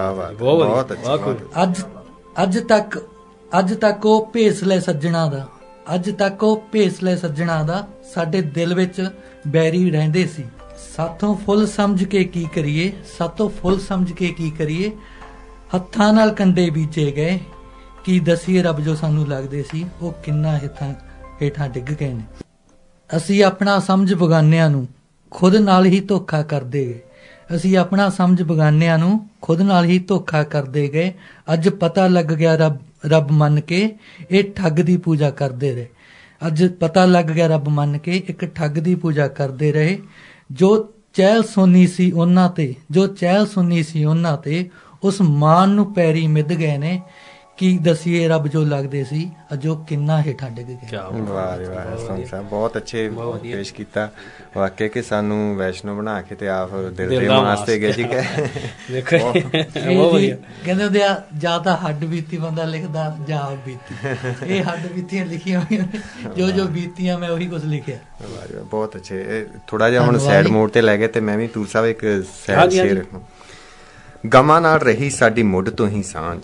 ਅੱਜ ਅੱਜ ਤੱਕ ਅੱਜ ਤੱਕ ਉਹ ਭੇਸਲੇ ਸੱਜਣਾ ਦਾ, ਅੱਜ ਤੱਕ ਉਹ ਭੇਸਲੇ ਸੱਜਣਾ ਦਾ ਸਾਡੇ ਦਿਲ ਵਿੱਚ ਬੈਰੀ ਰਹਿੰਦੇ ਸੀ, ਸਾਥੋਂ ਫੁੱਲ ਸਮਝ ਕੇ ਕੀ ਕਰੀਏ, ਸਾਥੋਂ ਫੁੱਲ ਸਮਝ ਕੇ ਕੀ ਕਰੀਏ, ਹੱਥਾਂ ਨਾਲ ਕੰਡੇ ਬੀਜੇ ਗਏ, ਕੀ ਦਸੀਏ ਰੱਬ ਜੋ ਸਾਨੂੰ ਲੱਗਦੇ ਸੀ ਉਹ ਕਿੰਨਾ ਹੇਠਾਂ ਹੇਠਾਂ ਡਿੱਗ ਗਏ ਨੇ। ਅਸੀਂ ਆਪਣਾ ਸਮਝ ਬਗਾਨਿਆਂ ਨੂੰ ਖੁਦ ਨਾਲ ਹੀ ਧੋਖਾ ਕਰਦੇ ਗਏ, ਅਸੀਂ ਆਪਣਾ ਸਮਝ ਬਗਾਨਿਆਂ ਨੂੰ ਖੁਦ ਨਾਲ ਹੀ ਧੋਖਾ ਕਰਦੇ ਗਏ, ਅੱਜ ਪਤਾ ਲੱਗ ਗਿਆ ਰੱਬ ਰੱਬ ਮੰਨ ਕੇ ਇਹ ਠੱਗ ਦੀ ਪੂਜਾ ਕਰਦੇ ਰਹੇ, ਅੱਜ ਪਤਾ ਲੱਗ ਗਿਆ ਰੱਬ ਮੰਨ ਕੇ ਇੱਕ ਠੱਗ ਦੀ ਪੂਜਾ ਕਰਦੇ ਰਹੇ, ਜੋ ਚਹਿਲ ਸੁਣੀ ਸੀ ਉਹਨਾਂ ਤੇ, ਜੋ ਚਹਿਲ ਸੁਣੀ ਸੀ ਉਹਨਾਂ ਤੇ, ਉਸ ਮਾਨ ਨੂੰ ਪੈਰੀ ਮਿੱਧ ਗਏ ਨੇ, ਕੀ ਦਸੀਏ ਰੱਬ ਜੋ ਲੱਗਦੇ ਸੀ ਅੱਜ ਉਹ ਕਿੰਨਾ ਹੇਠਾਂ ਡਿੱਗ ਗਏ। ਵਾਹ ਜੀ ਵਾਹ, ਸੋਨੀ ਸਾਹਿਬ ਬਹੁਤ ਅੱਛੇ ਪੇਸ਼ ਕੀਤਾ, ਵਾਕਿਆ ਕਿ ਸਾਨੂੰ ਵੈਸ਼ਨੋ ਬਣਾ ਕੇ ਤੇ ਆਪ ਦਿਲ ਦੇ ਵਾਸਤੇ ਗਏ ਜੀ। ਦੇਖੋ ਕਹਿੰਦੇ ਹੁੰਦੇ ਆ, ਜਾਂ ਤਾਂ ਹੱਡ ਬੀਤੀ ਬੰਦਾ ਲਿਖਦਾ ਜਾਂ ਆਪ ਬੀਤੀ, ਇਹ ਹੱਡ ਬੀਤੀਆਂ ਲਿਖੀਆਂ ਹੋਈਆਂ ਨੇ, ਜੋ ਜੋ ਬੀਤੀਆਂ ਮੈਂ ਉਹੀ ਕੁਝ ਲਿਖਿਆ। ਬਹੁਤ ਅੱਛੇ। ਥੋੜਾ ਜਿਹਾ ਹੁਣ ਸੈਡ ਮੋਡ ਤੇ ਲੈ ਗਏ ਤੇ ਮੈਂ ਵੀ ਤੂਰ ਸਾਹਿਬ ਇੱਕ ਸੈਡ ਸ਼ੇਅਰ, ਗਮਾਂ ਨਾਲ ਰਹੀ ਸਾਡੀ ਮੁੱਢ ਤੋਂ ਹੀ ਸਾਂਝ,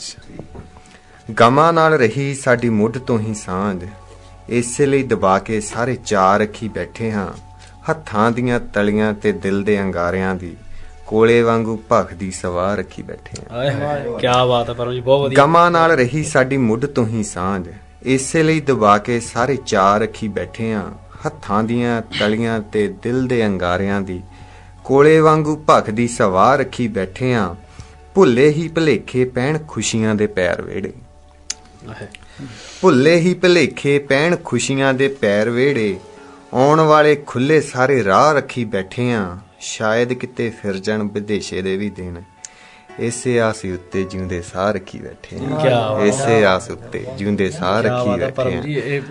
ਗਮਾਂ ਨਾਲ ਰਹੀ ਸਾਡੀ ਮੁੱਢ ਤੋਂ ਹੀ ਸਾਂਝ, ਇਸੇ ਲਈ ਦਬਾ ਕੇ ਸਾਰੇ ਚਾਅ ਰੱਖੀ ਬੈਠੇ ਹਾਂ, ਹੱਥਾਂ ਦੀਆਂ ਤਲੀਆਂ ਤੇ ਦਿਲ ਦੇ ਅੰਗਾਰਿਆਂ ਦੀ, ਕੋਲੇ ਵਾਂਗੂ ਭਖ ਦੀ ਸਵਾਰ ਰੱਖੀ ਬੈਠੇ ਹਾਂ। ਕੀ ਬਾਤ ਹੈ ਪਰਮ ਜੀ, ਬਹੁਤ ਵਧੀਆ। ਗਮਾਂ ਨਾਲ ਰਹੀ ਸਾਡੀ ਮੁੱਢ ਤੋਂ ਹੀ ਸਾਂਝ, ਇਸੇ ਲਈ ਦਬਾ ਕੇ ਸਾਰੇ ਚਾਅ ਰੱਖੀ ਬੈਠੇ ਹਾਂ, ਹੱਥਾਂ ਦੀਆਂ ਤਲੀਆਂ ਤੇ ਦਿਲ ਦੇ ਅੰਗਾਰਿਆਂ ਦੀ, ਕੋਲੇ ਵਾਂਗੂ ਭਖ ਦੀ ਸਵਾਰ ਰੱਖੀ ਬੈਠੇ ਹਾਂ, ਭੁੱਲੇ ਹੀ ਭੁਲੇਖੇ ਪੈਣ ਖੁਸ਼ੀਆਂ ਦੇ ਪੈਰ ਵੇੜੇ, ਭੁੱਲੇ ਹੀ ਭੁਲੇਖੇ ਪੈਣ ਖੁਸ਼ੀਆਂ ਦੇ ਪੈਰ ਵੇੜੇ, ਆਉਣ ਵਾਲੇ ਖੁੱਲੇ ਸਾਰੇ ਰਾਹ ਰੱਖੀ ਬੈਠੇ ਆਂ, ਸ਼ਾਇਦ ਕਿਤੇ ਫਿਰ ਜਾਣ ਵਿਦੇਸ਼ੇ ਦੇ ਵੀ ਦਿਨ, ਇਸੇ ਆਸ ਉੱਤੇ ਜਿਉਂਦੇ ਸਾਹ ਰੱਖੀ ਬੈਠੇ ਆਂ, ਇਸੇ ਆਸ ਉੱਤੇ ਜਿਉਂਦੇ ਸਾਹ ਰੱਖੀ ਬੈਠੇ ਆਂ।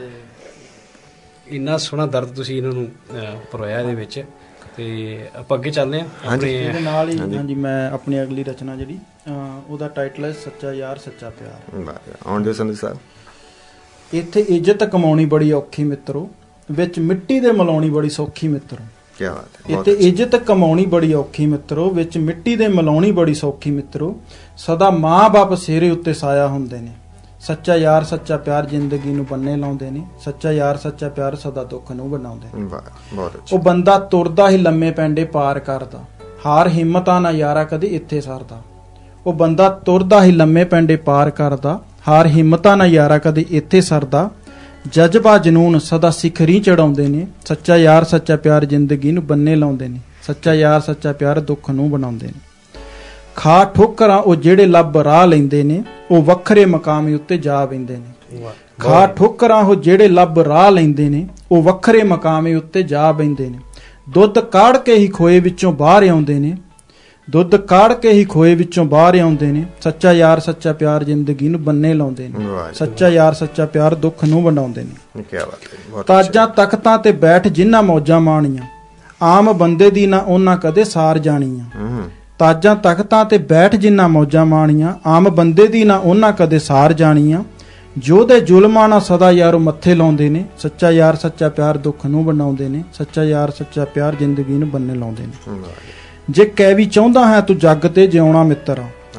ਇੰਨਾ ਸੋਹਣਾ ਦਰਦ ਤੁਸੀਂ ਇਹਨਾਂ ਨੂੰ ਪਰੋਇਆ ਇਹਦੇ ਵਿੱਚ, ਤੇ ਆਪਾਂ ਅੱਗੇ ਚੱਲਦੇ ਹਾਂ ਆਪਣੇ ਨਾਲ ਹੀ। ਹਾਂਜੀ, ਮੈਂ ਆਪਣੀ ਅਗਲੀ ਰਚਨਾ ਜਿਹੜੀ ਉਹਦਾ ਟਾਈਟਲ ਹੈ ਸੱਚਾ ਯਾਰ ਸੱਚਾ ਪਿਆਰ। ਆਉਣ ਦਿਓ ਸੰਧੂ ਸਾਹਿਬ। ਇੱਥੇ ਇੱਜ਼ਤ ਕਮਾਉਣੀ ਬੜੀ ਔਖੀ ਮਿੱਤਰੋ, ਵਿੱਚ ਮਿੱਟੀ ਦੇ ਮਿਲਾਉਣੀ ਬੜੀ ਸੌਖੀ ਮਿੱਤਰੋ। ਕੀ ਬਾਤ ਹੈ। ਇੱਥੇ ਇੱਜ਼ਤ ਕਮਾਉਣੀ ਬੜੀ ਔਖੀ ਮਿੱਤਰੋ, ਵਿੱਚ ਮਿੱਟੀ ਦੇ ਮਿਲਾਉਣੀ ਬੜੀ ਸੌਖੀ ਮਿੱਤਰੋ, ਸਦਾ ਮਾਂ ਬਾਪ ਸਿਹਰੇ ਉੱਤੇ ਸਾਇਆ ਹੁੰਦੇ ਨੇ, ਸੱਚਾ ਯਾਰ ਸੱਚਾ ਪਿਆਰ ਜ਼ਿੰਦਗੀ ਨੂੰ ਬੰਨੇ ਲਾਉਂਦੇ ਨੇ, ਸੱਚਾ ਯਾਰ ਸੱਚਾ ਪਿਆਰ ਸਦਾ ਦੁੱਖ ਨੂੰ ਬਣਾਉਂਦੇ ਨੇ। ਬਹੁਤ ਅੱਛਾ। ਉਹ ਬੰਦਾ ਤੁਰਦਾ ਹੀ ਲੰਮੇ ਪੈਂਡੇ ਪਾਰ ਕਰਦਾ, ਹਾਰ ਹਿੰਮਤਾਂ ਨਾ ਯਾਰਾ ਕਦੇ ਇੱਥੇ ਸਰਦਾ, ਉਹ ਬੰਦਾ ਤੁਰਦਾ ਹੀ ਲੰਮੇ ਪੈਂਡੇ ਪਾਰ ਕਰਦਾ, ਹਾਰ ਹਿੰਮਤਾਂ ਨਾ ਯਾਰਾ ਕਦੇ ਇੱਥੇ ਸਰਦਾ, ਜਜ਼ਬਾ ਜਨੂਨ ਸਦਾ ਸਿਖਰੀ ਚੜਾਉਂਦੇ ਨੇ, ਸੱਚਾ ਯਾਰ ਸੱਚਾ ਪਿਆਰ ਜ਼ਿੰਦਗੀ ਨੂੰ ਬੰਨੇ ਲਾਉਂਦੇ ਨੇ, ਸੱਚਾ ਯਾਰ ਸੱਚਾ ਪਿਆਰ ਦੁੱਖ ਨੂੰ ਬਣਾਉਂਦੇ ਨੇ। ਖਾ ਠੋਕਰਾਂ ਉਹ ਜਿਹੜੇ ਲੱਭ ਰਾਹ ਲੈਂਦੇ ਨੇ, ਉਹ ਵੱਖਰੇ ਮਕਾਮ ਉੱਤੇ ਜਾ ਬੈਂਦੇ ਨੇ, ਖਾ ਠੋਕਰਾਂ ਉਹ ਜਿਹੜੇ ਲੱਭ ਰਾਹ ਲੈਂਦੇ ਨੇ, ਉਹ ਵੱਖਰੇ ਮਕਾਮ ਉੱਤੇ ਜਾ ਬੈਂਦੇ ਨੇ, ਦੁੱਧ ਕਾੜ ਕੇ ਹੀ ਖੋਏ ਵਿੱਚੋਂ ਬਾਹਰ ਆਉਂਦੇ ਨੇ, ਦੁੱਧ ਕਾੜ ਕੇ ਹੀ ਖੋਏ ਵਿੱਚੋਂ ਬਾਹਰ ਆਉਂਦੇ ਨੇ, ਸੱਚਾ ਯਾਰ ਸੱਚਾ ਪਿਆਰ ਜ਼ਿੰਦਗੀ ਨੂੰ ਬੰਨੇ ਲਾਉਂਦੇ ਨੇ, ਸੱਚਾ ਯਾਰ ਸੱਚਾ ਪਿਆਰ ਦੁੱਖ ਨੂੰ ਵੰਡਾਉਂਦੇ ਨੇ। ਤਾਜਾਂ ਤਖਤਾਂ ਤੇ ਬੈਠ ਜਿਨ੍ਹਾਂ ਮੌਜਾਂ ਮਾਣੀਆਂ, ਆਮ ਬੰਦੇ ਦੀ ਨਾ ਉਹਨਾਂ ਕਦੇ ਸਾਰ ਜਾਣੀਆਂ, ਤਾਜਾਂ ਤਖਤਾਂ ਤੇ ਬੈਠ ਜਿਨ੍ਹਾਂ ਮੌਜਾਂ ਮਾਣੀਆਂ, ਆਮ ਬੰਦੇ ਦੀ ਨਾ ਉਹਨਾਂ ਕਦੇ ਸਾਰ ਜਾਣੀਆਂ, ਜੋਧੇ ਜ਼ੁਲਮਾਂ ਨਾਲ ਸਦਾ ਯਾਰੋ ਮੱਥੇ ਲਾਉਂਦੇ ਨੇ, ਸੱਚਾ ਯਾਰ ਸੱਚਾ ਪਿਆਰ ਦੁੱਖ ਨੂੰ ਵੰਡਾਉਂਦੇ ਨੇ, ਸੱਚਾ ਯਾਰ ਸੱਚਾ ਪਿਆਰ ਜ਼ਿੰਦਗੀ ਨੂੰ ਬੰਨੇ ਲਾਉਂਦੇ ਨੇ। ਜੇ ਕਹਿ ਵੀ ਚਾਹੁੰਦਾ ਹੈ ਤੂੰ ਜੱਗ ਤੇ ਜਿਉਣਾ ਮਿੱਤਰ,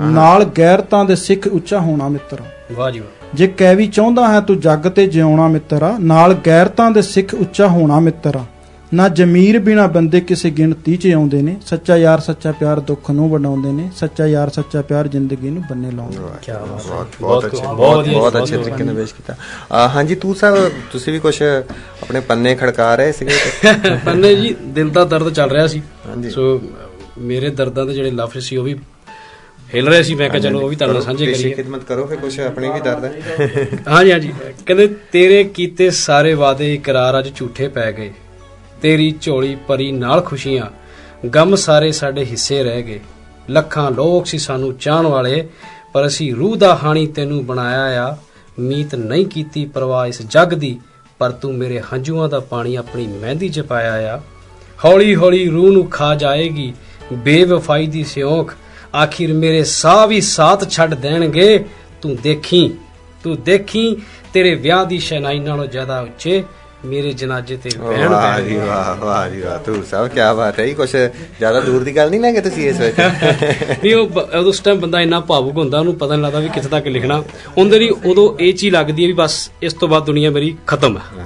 ਨਾਲ ਗੈਰਤਾਂ ਦੇ ਸਿੱਖ ਉੱਚਾ ਹੋਣਾ ਮਿੱਤਰਾ। ਵਾਹ ਜੀ ਵਾਹ। ਜੇ ਕੈਵੀ ਚਾਹੁੰਦਾ ਹੈ ਤੂੰ ਜੱਗ ਤੇ ਜਿਉਣਾ ਮਿੱਤਰਾ, ਨਾਲ ਗੈਰਤਾਂ ਦੇ ਸਿੱਖ ਉੱਚਾ ਹੋਣਾ ਮਿੱਤਰਾ। ਨਾ ਜ਼ਮੀਰ ਬਿਨਾ ਬੰਦੇ ਕਿਸੇ ਗਿਣਤੀ 'ਚ ਆਉਂਦੇ ਨੇ, ਸੱਚਾ ਯਾਰ ਸੱਚਾ ਪਿਆਰ ਦੁੱਖ ਨੂੰ ਵੰਡਾਉਂਦੇ ਨੇ, ਸੱਚਾ ਯਾਰ ਸੱਚਾ ਪਿਆਰ ਜ਼ਿੰਦਗੀ ਨੂੰ ਬੰਨੇ ਲਾਉਂਦੇ। ਬਹੁਤ ਅੱਛੇ ਬਹੁਤ ਬਹੁਤ ਅੱਛੇ ਤਰੀਕੇ ਨਾਲ ਪੇਸ਼ ਕੀਤਾ। ਹਾਂਜੀ ਤੂੰ ਸਾਹਿਬ ਤੁਸੀਂ ਵੀ ਕੁਝ ਆਪਣੇ ਪੰਨੇ ਖੜਕਾ ਰਹੇ ਸੀਗੇ। ਪੰਨੇ ਜੀ ਦਿਲ ਦਾ ਦਰਦ ਚੱਲ ਰਿਹਾ ਸੀ, ਹਾਂਜੀ। ਸੋ ਮੇਰੇ ਦਰਦਾਂ ਦੇ ਜਿਹੜੇ ਲਫ਼ਜ਼ ਸੀ ਉਹ ਵੀ ਹਿਲ ਰਹੇ ਸੀ। ਮੈਂ ਕਿਹਾ ਚਲੋ ਉਹ ਵੀ ਤੁਹਾਡੇ ਨਾਲ ਸਾਂਝੇ ਕਰੀਏ। ਖਿਦਮਤ ਕਰੋ ਫਿਰ, ਕੁਝ ਆਪਣੇ ਵੀ ਦਰਦ ਹੈ। ਹਾਂਜੀ ਹਾਂਜੀ। ਕਹਿੰਦੇ ਤੇਰੇ ਕੀਤੇ ਸਾਰੇ ਵਾਅਦੇ ਇਕਰਾਰ ਅੱਜ ਝੂਠੇ ਪੈ ਗਏ, ਤੇਰੀ ਝੋਲੀ ਭਰੀ ਨਾਲ ਖੁਸ਼ੀਆਂ ਗਮ ਸਾਰੇ ਸਾਡੇ ਹਿੱਸੇ ਰਹਿ ਗਏ। ਲੱਖਾਂ ਲੋਕ ਸੀ ਸਾਨੂੰ ਚਾਹਣ ਵਾਲੇ, ਪਰ ਅਸੀਂ ਰੂਹ ਦਾ ਹਾਣੀ ਤੈਨੂੰ ਬਣਾਇਆ ਆ। ਮੀਤ ਨਹੀਂ ਕੀਤੀ ਪਰਵਾਹ ਇਸ ਜੱਗ ਦੀ, ਪਰ ਤੂੰ ਮੇਰੇ ਹੰਝੂਆਂ ਦਾ ਪਾਣੀ ਆਪਣੀ ਮਹਿੰਦੀ 'ਚ ਪਾਇਆ ਆ। ਹੌਲੀ ਹੌਲੀ ਰੂਹ ਨੂੰ ਖਾ ਜਾਏਗੀ ਬੇਵਫਾਈ ਦੀ ਸਿਉਂਖ, ਆਖਿਰ ਮੇਰੇ ਸਾਹ ਵੀ ਸਾਥ ਛੱਡ ਦੇਣਗੇ। ਤੂੰ ਦੇਖੀ ਤੂੰ ਦੇਖੀ ਤੇਰੇ ਵਿਆਹ ਦੀ ਸ਼ਹਿਨਾਈ ਨਾਲੋਂ ਜ਼ਿਆਦਾ ਉੱਚੇ ਮੇਰੇ ਜਨਾਜ਼ੇ ਤੇ ਬਹਿਣ। ਵਾਹ ਜੀ ਵਾਹ, ਵਾਹ ਜੀ ਵਾਹ ਤੂੰ ਸਾਹਿਬ ਕੀ ਬਾਤ ਹੈ। ਕੁਛ ਜ਼ਿਆਦਾ ਦੂਰ ਦੀ ਗੱਲ ਨਹੀਂ ਲੈ ਕੇ ਤੁਸੀਂ ਇਸ ਵਿੱਚ। ਨਹੀਂ ਉਹ ਉਸ ਟਾਈਮ ਬੰਦਾ ਇੰਨਾ ਭਾਵੁਕ ਹੁੰਦਾ, ਉਹਨੂੰ ਪਤਾ ਨਹੀਂ ਲੱਗਦਾ ਵੀ ਕਿੱਥੇ ਤੱਕ ਲਿਖਣਾ। ਉਹਦੇ ਲਈ ਉਦੋਂ ਇਹ ਚੀਜ਼ ਲੱਗਦੀ ਹੈ ਵੀ ਬਸ ਇਸ ਤੋਂ ਬਾਅਦ ਦੁਨੀਆ ਮੇਰੀ ਖਤਮ ਹੈ।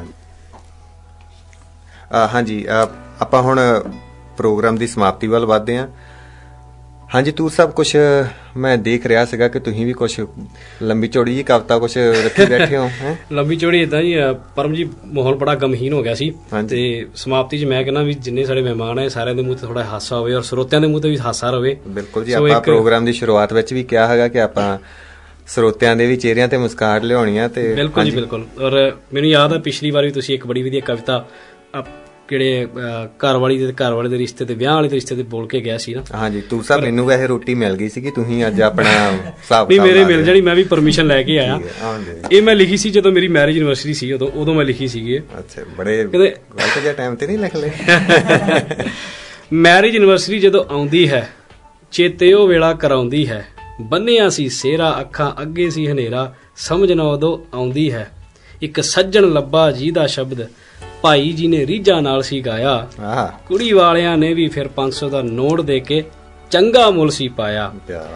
ਹਾਂਜੀ ਆਪਾਂ ਹੁਣ ਪ੍ਰੋਗਰਾਮ ਦੀ ਸਮਾਪਤੀ ਵੱਲ ਵੱਧਦੇ ਹਾਂ। ਹਾਂਜੀ ਤੂੰ ਸਭ ਕੁਛ ਮੈਂ ਦੇਖ ਰਿਹਾ ਸੀਗਾ ਕਿ ਤੁਸੀਂ ਵੀ ਕੁਛ ਲੰਬੀ ਚੌੜੀ ਜੀ ਕਵਿਤਾ ਕੁਛ ਰੱਖੀ ਬੈਠੇ ਹੋ। ਲੰਬੀ ਚੌੜੀ ਏਦਾਂ ਜੀ ਪਰਮ ਜੀ, ਮਾਹੌਲ ਬੜਾ ਗਮਹੀਨ ਹੋ ਗਿਆ ਸੀ ਤੇ ਸਮਾਪਤੀ 'ਚ ਮੈਂ ਕਹਿੰਦਾ ਵੀ ਜਿੰਨੇ ਸਾਡੇ ਮਹਿਮਾਨ ਹੈ ਸਾਰਿਆਂ ਦੇ ਮੂੰਹ ਤੇ ਥੋੜਾ ਹਾਸਾ ਹੋਵੇ ਔਰ ਸਰੋਤਿਆਂ ਦੇ ਮੂੰਹ ਤੇ ਵੀ ਹਾਸਾ ਰਵੇ। ਬਿਲਕੁਲ ਜੀ। ਆਪਾਂ ਪ੍ਰੋਗਰਾਮ ਦੀ ਸ਼ੁਰੂਆਤ ਵਿੱਚ ਵੀ ਕਿਹਾ ਹੈਗਾ ਕਿ ਆਪਾਂ ਸਰੋਤਿਆਂ ਦੇ ਵੀ ਚਿਹਰਿਆਂ ਤੇ ਮੁਸਕਰਾਹਟ ਲਿਆਉਣੀ ਆ। ਤੇ ਬਿਲਕੁਲ ਜੀ ਬਿਲਕੁਲ। ਔਰ ਮੈਨੂੰ ਯਾਦ ਹੈ ਪਿਛਲੀ ਵਾਰ ਵੀ ਤੁਸੀਂ ਇੱਕ ਬੜੀ ਵਧੀਆ ਕਵਿਤਾ ਜਿਹੜੇ ਘਰ ਵਾਲੀ ਦੇ ਘਰ ਵਾਲੇ ਦੇ ਰਿਸ਼ਤੇ ਤੇ ਵਿਆਹ ਵਾਲੇ ਦੇ ਰਿਸ਼ਤੇ ਤੇ ਬੋਲ ਕੇ ਗਿਆ ਸੀ ਨਾ। ਹਾਂਜੀ ਤੂੰ ਸਾਹਿਬ ਮੈਨੂੰ ਵੈਸੇ ਰੋਟੀ ਮਿਲ ਗਈ ਸੀਗੀ, ਤੁਸੀਂ ਅੱਜ ਆਪਣਾ ਹਿਸਾਬ ਨਹੀਂ ਮੇਰੇ ਮਿਲ ਜਾਣੀ, ਮੈਂ ਵੀ ਪਰਮਿਸ਼ਨ ਲੈ ਕੇ ਆਇਆ। ਇਹ ਮੈਂ ਲਿਖੀ ਸੀ ਜਦੋਂ ਮੇਰੀ ਮੈਰਿਜ ਯੂਨੀਵਰਸਿਟੀ ਸੀ, ਉਦੋਂ ਉਦੋਂ ਮੈਂ ਲਿਖੀ ਸੀਗੀ। ਅੱਛਾ ਬੜੇ ਗਲਤ ਜਿਹਾ ਟਾਈਮ ਤੇ ਨਹੀਂ ਲਿਖ ਲਏ। ਮੈਰਿਜ ਯੂਨੀਵਰਸਿਟੀ ਜਦੋਂ ਆਉਂਦੀ ਹੈ ਚੇਤੇ ਉਹ ਵੇਲਾ ਕਰਾਉਂਦੀ ਹੈ, ਬੰਨਿਆ ਸੀ ਸਿਹਰਾ ਅੱਖਾਂ ਅੱਗੇ ਸੀ ਹਨੇਰਾ, ਸਮਝ ਨਾ ਉਦੋਂ ਆਉਂਦੀ ਹੈ। ਇੱਕ ਸੱਜਣ ਲੱਭਾ ਜਿਹਦਾ ਸ਼ਬਦ ਭਾਈ ਜੀ ਨੇ ਰੀਝਾਂ ਨਾਲ ਸੀ ਗਾਇਆ, ਕੁੜੀ ਵਾਲਿਆਂ ਨੇ ਵੀ ਫਿਰ ਪੰਜ ਸੌ ਦਾ ਨੋਟ ਦੇ ਕੇ ਚੰਗਾ ਮੁੱਲ ਸੀ ਪਾਇਆ।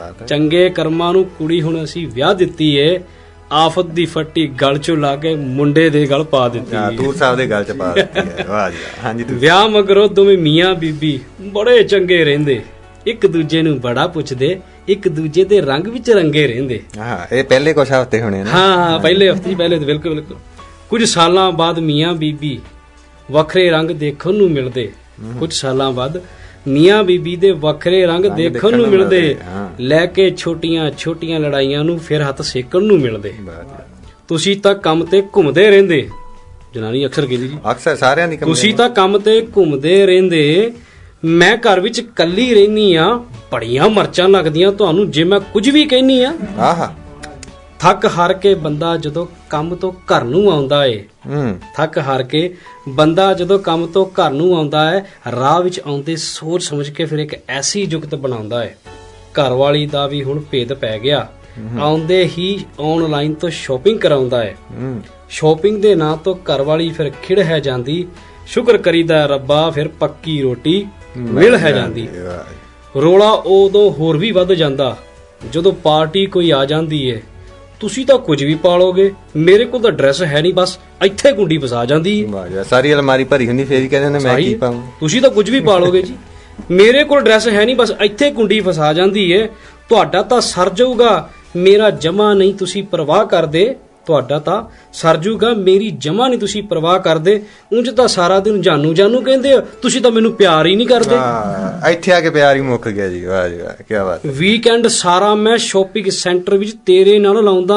ਚੰਗੇ ਕਰਮਾਂ ਨੂੰ ਕੁੜੀ ਹੁਣ ਅਸੀਂ ਵਿਆਹ ਦਿੱਤੀ ਏ, ਆਫਤ ਦੀ ਫੱਟੀ ਗਲ ਚੋਂ ਲਾ ਕੇ ਮੁੰਡੇ ਦੇ ਗਲ ਪਾ ਦਿੱਤੀ। ਤੂਰ ਸਾਹਿਬ ਦੇ ਗਲ ਚ ਪਾ ਦਿੱਤੀ ਹੈ। ਵਾਹ ਜੀ ਹਾਂਜੀ। ਵਿਆਹ ਮਗਰੋਂ ਦੋਵੇਂ ਮੀਆਂ ਬੀਬੀ ਬੜੇ ਚੰਗੇ ਰਹਿੰਦੇ, ਇੱਕ ਦੂਜੇ ਨੂੰ ਬੜਾ ਪੁੱਛਦੇ, ਇੱਕ ਦੂਜੇ ਦੇ ਰੰਗ ਵਿੱਚ ਰੰਗੇ ਰਹਿੰਦੇ। ਹਾਂ ਇਹ ਪਹਿਲੇ ਕੁਝ ਹਫ਼ਤੇ ਹੋਣੇ ਨੇ। ਹਾਂ ਪਹਿਲੇ ਹਫ਼ਤੇ ਪਹਿਲੇ ਬਿਲਕੁਲ ਬਿਲਕੁਲ। ਕੁਝ ਸਾਲਾਂ ਬਾਅਦ ਮੀਆਂ ਬੀਬੀ ਵੱਖਰੇ ਰੰਗ ਦੇਖਣ ਨੂੰ ਮਿਲਦੇ, ਕੁਝ ਸਾਲਾਂ ਬਾਅਦ ਮੀਆਂ ਬੀਬੀ ਦੇ ਵੱਖਰੇ ਰੰਗ ਦੇਖਣ ਨੂੰ ਮਿਲਦੇ, ਲੈ ਕੇ ਛੋਟੀਆਂ ਛੋਟੀਆਂ ਲੜਾਈਆਂ ਨੂੰ ਫਿਰ ਹੱਥ ਸੇਕਣ ਨੂੰ ਮਿਲਦੇ। ਤੁਸੀਂ ਤਾਂ ਕੰਮ ਤੇ ਘੁੰਮਦੇ ਰਹਿੰਦੇ, ਜਨਾਨੀ ਅਕਸਰ ਕਹਿੰਦੀ ਜੀ ਅਕਸਰ ਸਾਰਿਆਂ ਦੀ, ਤੁਸੀਂ ਤਾਂ ਕੰਮ ਤੇ ਘੁੰਮਦੇ ਰਹਿੰਦੇ, ਮੈਂ ਘਰ ਵਿੱਚ ਕੱਲੀ ਰਹਿਨੀ ਆ, ਬੜੀਆਂ ਮਰਚਾਂ ਲੱਗਦੀਆਂ ਤੁਹਾਨੂੰ ਜੇ ਮੈਂ ਕੁਝ ਵੀ ਕਹਿਨੀ ਆ। ਆਹਾ ਥੱਕ ਹਾਰ ਕੇ ਬੰਦਾ ਜਦੋਂ ਕੰਮ ਤੋਂ ਘਰ ਨੂੰ ਆਉਂਦਾ ਏ, ਥੱਕ ਹਾਰ ਕੇ ਬੰਦਾ ਜਦੋਂ ਕੰਮ ਤੋਂ ਘਰ ਨੂੰ ਆਉਂਦਾ ਹੈ, ਰਾਹ ਵਿੱਚ ਆਉਂਦੇ ਸੋਚ ਸਮਝ ਕੇ ਫਿਰ ਇੱਕ ਐਸੀ ਜੁਗਤ ਬਣਾਉਂਦਾ ਹੈ। ਘਰ ਵਾਲੀ ਦਾ ਵੀ ਹੁਣ ਭੇਦ ਪੈ ਗਿਆ, ਆਉਂਦੇ ਹੀ ਆਨਲਾਈਨ ਤੋਂ ਸ਼ਾਪਿੰਗ ਕਰਾਉਂਦਾ ਹੈ। ਸ਼ਾਪਿੰਗ ਦੇ ਨਾਂ ਤੋਂ ਘਰ ਵਾਲੀ ਫਿਰ ਖਿੜ ਹੈ ਜਾਂਦੀ, ਸ਼ੁਕਰ ਕਰੀਦਾ ਰੱਬਾ ਫਿਰ ਪੱਕੀ ਰੋਟੀ ਮਿਲ ਹੈ ਜਾਂਦੀ। ਰੋਲਾ ਉਦੋਂ ਹੋਰ ਵੀ ਵੱਧ ਜਾਂਦਾ ਜਦੋਂ ਪਾਰਟੀ ਕੋਈ ਆ ਜਾਂਦੀ ਏ, ਤੁਸੀਂ ਤਾਂ ਕੁਝ ਵੀ ਪਾਲੋਗੇ, ਮੇਰੇ ਕੋਲ ਤਾਂ ਡਰੈਸ ਹੈ ਨਹੀਂ, ਬਸ ਇੱਥੇ ਗੁੰਡੀ ਫਸਾ ਜਾਂਦੀ ਹੈ। ਸਾਰੀ ਅਲਮਾਰੀ ਭਰੀ ਹੁੰਦੀ ਫੇਰ ਵੀ ਕਹਿੰਦੇ ਨੇ ਮੈਂ ਕੀ ਪਾਵਾਂ। ਤੁਸੀਂ ਤਾਂ ਕੁਝ ਵੀ ਪਾਲੋਗੇ ਜੀ, ਮੇਰੇ ਕੋਲ ਡਰੈਸ ਹੈ ਨਹੀਂ, ਬਸ ਇੱਥੇ ਗੁੰਡੀ ਫਸਾ ਜਾਂਦੀ ਹੈ। ਤੁਹਾਡਾ ਤਾਂ ਸਰ ਜਾਊਗਾ, ਮੇਰਾ ਜਮਾ ਨਹੀਂ ਤੁਸੀਂ ਪਰਵਾਹ ਕਰਦੇ, ਤੁਹਾਡਾ ਤਾਂ ਸਰ ਜਾਊਗਾ, ਮੇਰੀ ਜਮਾ ਨਹੀਂ ਤੁਸੀਂ ਪਰਵਾਹ ਕਰਦੇ। ਉਂਝ ਤਾਂ ਸਾਰਾ ਦਿਨ ਜਾਨੂ ਜਾਨੂ ਕਹਿੰਦੇ ਹੋ, ਤੁਸੀਂ ਤਾਂ ਮੈਨੂੰ ਪਿਆਰ ਹੀ ਨਹੀਂ ਕਰਦੇ। ਇੱਥੇ ਆ ਕੇ ਪਿਆਰ ਹੀ ਮੁੱਕ ਗਿਆ ਜੀ। ਵਾਹ ਜੀ ਵਾਹ ਕੀ ਬਾਤ। ਵੀਕਐਂਡ ਸਾਰਾ ਮੈਂ ਸ਼ਾਪਿੰਗ ਸੈਂਟਰ ਵਿੱਚ ਤੇਰੇ ਨਾਲ ਲਾਉਂਦਾ,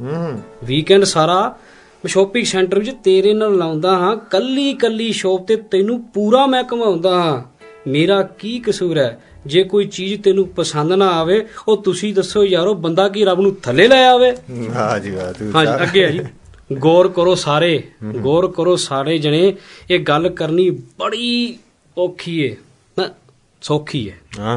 ਵੀਕਐਂਡ ਸਾਰਾ ਮੈਂ ਸ਼ਾਪਿੰਗ ਸੈਂਟਰ ਵਿੱਚ ਤੇਰੇ ਨਾਲ ਲਾਉਂਦਾ ਹਾਂ, ਕੱਲੀ ਕੱਲੀ ਸ਼ੋਪ ਤੇ ਤੈਨੂੰ ਪੂਰਾ ਮੈਂ ਘੁਮਾਉਂਦਾ ਹਾਂ। ਮੇਰਾ ਕੀ ਕਸੂਰ ਹੈ ਜੇ ਕੋਈ ਚੀਜ਼ ਤੈਨੂੰ ਪਸੰਦ ਨਾ ਆਵੇ, ਉਹ ਤੁਸੀਂ ਦੱਸੋ ਯਾਰੋ, ਬੰਦਾ ਕੀ ਰੱਬ ਨੂੰ ਥੱਲੇ ਲੈ ਆਵੇ। ਵਾਹ ਜੀ ਵਾਹ। ਹਾਂਜੀ ਅੱਗੇ ਆ ਜੀ। ਗੌਰ ਕਰੋ ਸਾਰੇ, ਗੌਰ ਕਰੋ ਸਾਰੇ ਜਣੇ, ਇਹ ਗੱਲ ਕਰਨੀ ਬੜੀ ਔਖੀ ਏ ਨਾ ਸੌਖੀ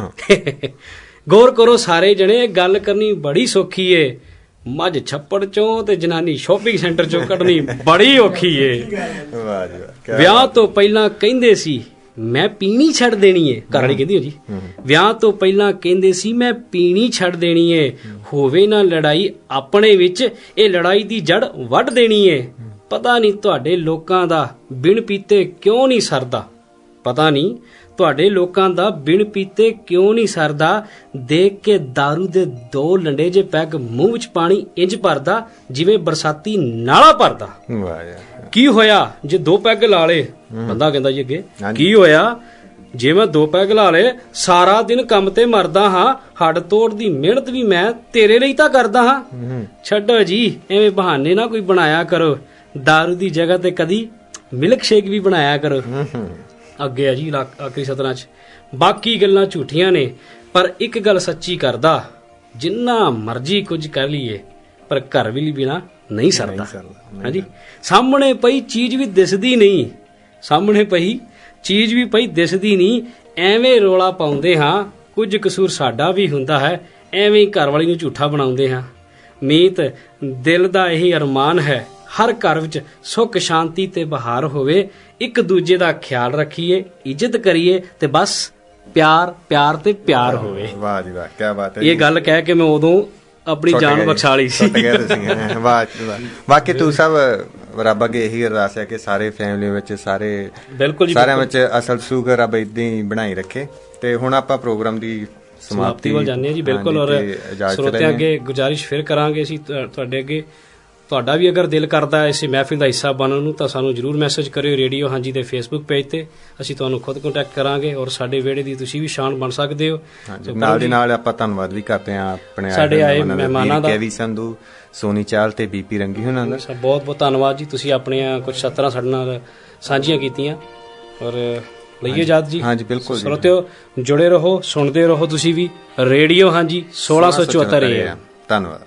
ਏ। ਗੌਰ ਕਰੋ ਸਾਰੇ ਜਣੇ, ਇਹ ਗੱਲ ਕਰਨੀ ਬੜੀ ਸੌਖੀ ਏ, ਮੱਝ ਛੱਪੜ ਚੋਂ ਤੇ ਜਨਾਨੀ ਸ਼ਾਪਿੰਗ ਸੈਂਟਰ ਚੋਂ ਕੱਢਣੀ ਬੜੀ ਔਖੀ ਏ। ਵਿਆਹ ਤੋਂ ਪਹਿਲਾਂ ਕਹਿੰਦੇ ਸੀ ਮੈਂ ਪੀਣੀ ਛੱਡ ਦੇਣੀ ਏ, ਘਰ ਵਾਲੀ ਕਹਿੰਦੀ ਹੋ ਜੀ। ਵਿਆਹ ਤੋਂ ਪਹਿਲਾਂ ਕਹਿੰਦੇ ਸੀ ਮੈਂ ਪੀਣੀ ਛੱਡ ਦੇਣੀ ਏ, ਹੋਵੇ ਨਾ ਲੜਾਈ ਆਪਣੇ ਵਿੱਚ, ਇਹ ਲੜਾਈ ਦੀ ਜੜ ਵੱਢ ਦੇਣੀ ਏ। ਪਤਾ ਨਹੀਂ ਤੁਹਾਡੇ ਲੋਕਾਂ ਦਾ ਬਿਨ ਪੀਤੇ ਕਿਉਂ ਨਹੀਂ ਸਰਦਾ, ਪਤਾ ਨਹੀਂ ਤੁਹਾਡੇ ਲੋਕਾਂ ਦਾ ਬਿਨ ਪੀਤੇ ਕਿਉਂ ਨਹੀਂ ਸਰਦਾ। ਦੇਖ ਕੇ ਦਾਰੂ ਦੇ ਦੋ ਲੰਡੇ ਜੇ ਪੈਗ ਮੂੰਹ ਵਿੱਚ ਪਾਣੀ ਇੰਜ ਭਰਦਾ ਜਿਵੇਂ ਬਰਸਾਤੀ ਨਾਲਾ ਭਰਦਾ। ਕੀ ਹੋਇਆ ਜੇ ਦੋ ਪੈਗ ਲਾ ਲੇ, ਬੰਦਾ ਕਹਿੰਦਾ ਜੀ ਅੱਗੇ ਕੀ ਹੋਇਆ ਜੇ ਮੈਂ ਦੋ ਪੈਗ ਲਾ ਲੇ, ਸਾਰਾ ਦਿਨ ਕੰਮ ਤੇ ਮਰਦਾ ਹਾਂ, ਹੱਡ ਤੋੜ ਦੀ ਮਿਹਨਤ ਵੀ ਮੈਂ ਤੇਰੇ ਲਈ ਤਾਂ ਕਰਦਾ ਹਾਂ। ਛੱਡੋ ਜੀ ਐਵੇਂ ਬਹਾਨੇ ਨਾ ਕੋਈ ਬਣਾਇਆ ਕਰੋ, ਦਾਰੂ ਦੀ ਜਗ੍ਹਾ ਤੇ ਕਦੀ ਮਿਲਕ ਸ਼ੇਕ ਵੀ ਬਣਾਇਆ ਕਰੋ। ਅੱਗੇ ਆ ਜੀ ਆਖਰੀ ਸਤਰਾਂ ਚ, ਬਾਕੀ ਗੱਲਾਂ ਝੂਠੀਆਂ ਨੇ ਪਰ ਇੱਕ ਗੱਲ ਸੱਚੀ ਕਰਦਾ, ਜਿੰਨਾ ਮਰਜੀ ਕੁਝ ਕਰ ਲਈਏ ਪਰ ਘਰ ਵੀ ਬਿਨਾ ਨਹੀਂ ਸਰਦਾ। ਹਾਂਜੀ, ਸਾਹਮਣੇ ਪਈ ਚੀਜ਼ ਵੀ ਦਿਸਦੀ ਨਹੀਂ, ਸਾਹਮਣੇ ਪਈ ਚੀਜ਼ ਵੀ ਪਈ ਦਿਸਦੀ ਨਹੀਂ, ਐਵੇਂ ਰੋਲਾ ਪਾਉਂਦੇ ਹਾਂ, ਕੁਝ ਕਸੂਰ ਸਾਡਾ ਵੀ ਹੁੰਦਾ ਹੈ, ਐਵੇਂ ਹੀ ਘਰ ਵਾਲੀ ਨੂੰ ਝੂਠਾ ਬਣਾਉਂਦੇ ਹਾਂ। ਮੀਤ ਦਿਲ ਦਾ ਇਹੀ ਅਰਮਾਨ ਹੈ, ਹਰ ਘਰ ਵਿੱਚ ਸੁੱਖ ਸ਼ਾਂਤੀ ਤੇ ਬਹਾਰ ਹੋਵੇ, ਇੱਕ ਦੂਜੇ ਦਾ ਖਿਆਲ ਰੱਖੀਏ, ਇੱਜ਼ਤ ਕਰੀਏ ਤੇ ਬਸ ਪਿਆਰ ਪਿਆਰ ਤੇ ਪਿਆਰ ਹੋਵੇ। ਵਾਹ ਜੀ ਵਾਹ, ਕੀ ਬਾਤ ਹੈ। ਇਹ ਗੱਲ ਕਹਿ ਕੇ ਮੈਂ ਉਦੋਂ ਆਪਣੀ ਜਾਨ ਬਖਸ਼ਾ ਲਈ ਸੀ। ਬਾਕੀ ਤੂੰ ਸਭ ਰੱਬ ਅੱਗੇ ਇਹੀ ਅਰਦਾਸ ਹੈ ਕਿ ਸਾਰੇ ਫੈਮਿਲੀ ਵਿੱਚ ਸਾਰੇ ਬਿਲਕੁਲ ਸਾਰਿਆਂ ਵਿੱਚ ਅਸਲ ਸੁਖ ਰੱਬ ਏਦਾਂ ਹੀ ਬਣਾਈ ਰੱਖੇ। ਤੇ ਹੁਣ ਆਪਾਂ ਪ੍ਰੋਗਰਾਮ ਦੀ ਸਮਾਪਤੀ ਵੱਲ ਜਾਂਦੇ ਹਾਂ ਜੀ। ਬਿਲਕੁਲ, ਔਰ ਸਰੋਤਿਆਂ ਅੱਗੇ ਗੁਜ਼ਾਰਿਸ਼ ਫਿਰ ਕਰਾਂਗੇ ਅਸੀਂ ਤੁਹਾਡੇ ਅੱਗੇ, ਤੁਹਾਡਾ ਵੀ ਅਗਰ ਦਿਲ ਕਰਦਾ ਹੈ ਇਸੇ ਮਹਿਫਿਲ ਦਾ ਹਿੱਸਾ ਬਣਨ ਨੂੰ ਤਾਂ ਸਾਨੂੰ ਜ਼ਰੂਰ ਮੈਸੇਜ ਕਰਿਓ ਰੇਡੀਓ ਹਾਂਜੀ ਦੇ ਫੇਸਬੁੱਕ ਪੇਜ ਤੇ, ਅਸੀਂ ਤੁਹਾਨੂੰ ਖੁਦ ਕੰਟੈਕਟ ਕਰਾਂਗੇ ਔਰ ਸਾਡੇ ਵਿਹੜੇ ਦੀ ਤੁਸੀਂ ਵੀ ਸ਼ਾਨ ਬਣ ਸਕਦੇ ਹੋ। ਨਾਲ ਦੀ ਨਾਲ ਆਪਾਂ ਧੰਨਵਾਦ ਵੀ ਕਰਦੇ ਹਾਂ ਆਪਣੇ ਸਾਡੇ ਆਏ ਮਹਿਮਾਨਾਂ ਦਾ, ਕੇਵੀ ਸੰਧੂ, ਸੋਨੀ ਚਾਲ ਤੇ ਬੀਪੀ ਰੰਗੀ ਹੋਣਾ ਦਾ ਬਹੁਤ ਬਹੁਤ ਧੰਨਵਾਦ ਜੀ। ਤੁਸੀਂ ਆਪਣੀਆਂ ਕੁਝ ਸਤਰਾਂ ਸਾਡੇ ਨਾਲ ਸਾਂਝੀਆਂ ਕੀਤੀਆਂ ਔਰ ਲਈਏ ਇਜਾਜ਼ਤ ਜੀ। ਹਾਂਜੀ ਬਿਲਕੁਲ, ਸਰੋਤਿਓ ਜੁੜੇ ਰਹੋ, ਸੁਣਦੇ ਰਹੋ ਤੁਸੀਂ ਵੀ ਰੇਡੀਓ ਹਾਂਜੀ ਸੋਲਾਂ ਸੌ ਚੁਹੱਤਰ। ਧੰਨਵਾਦ।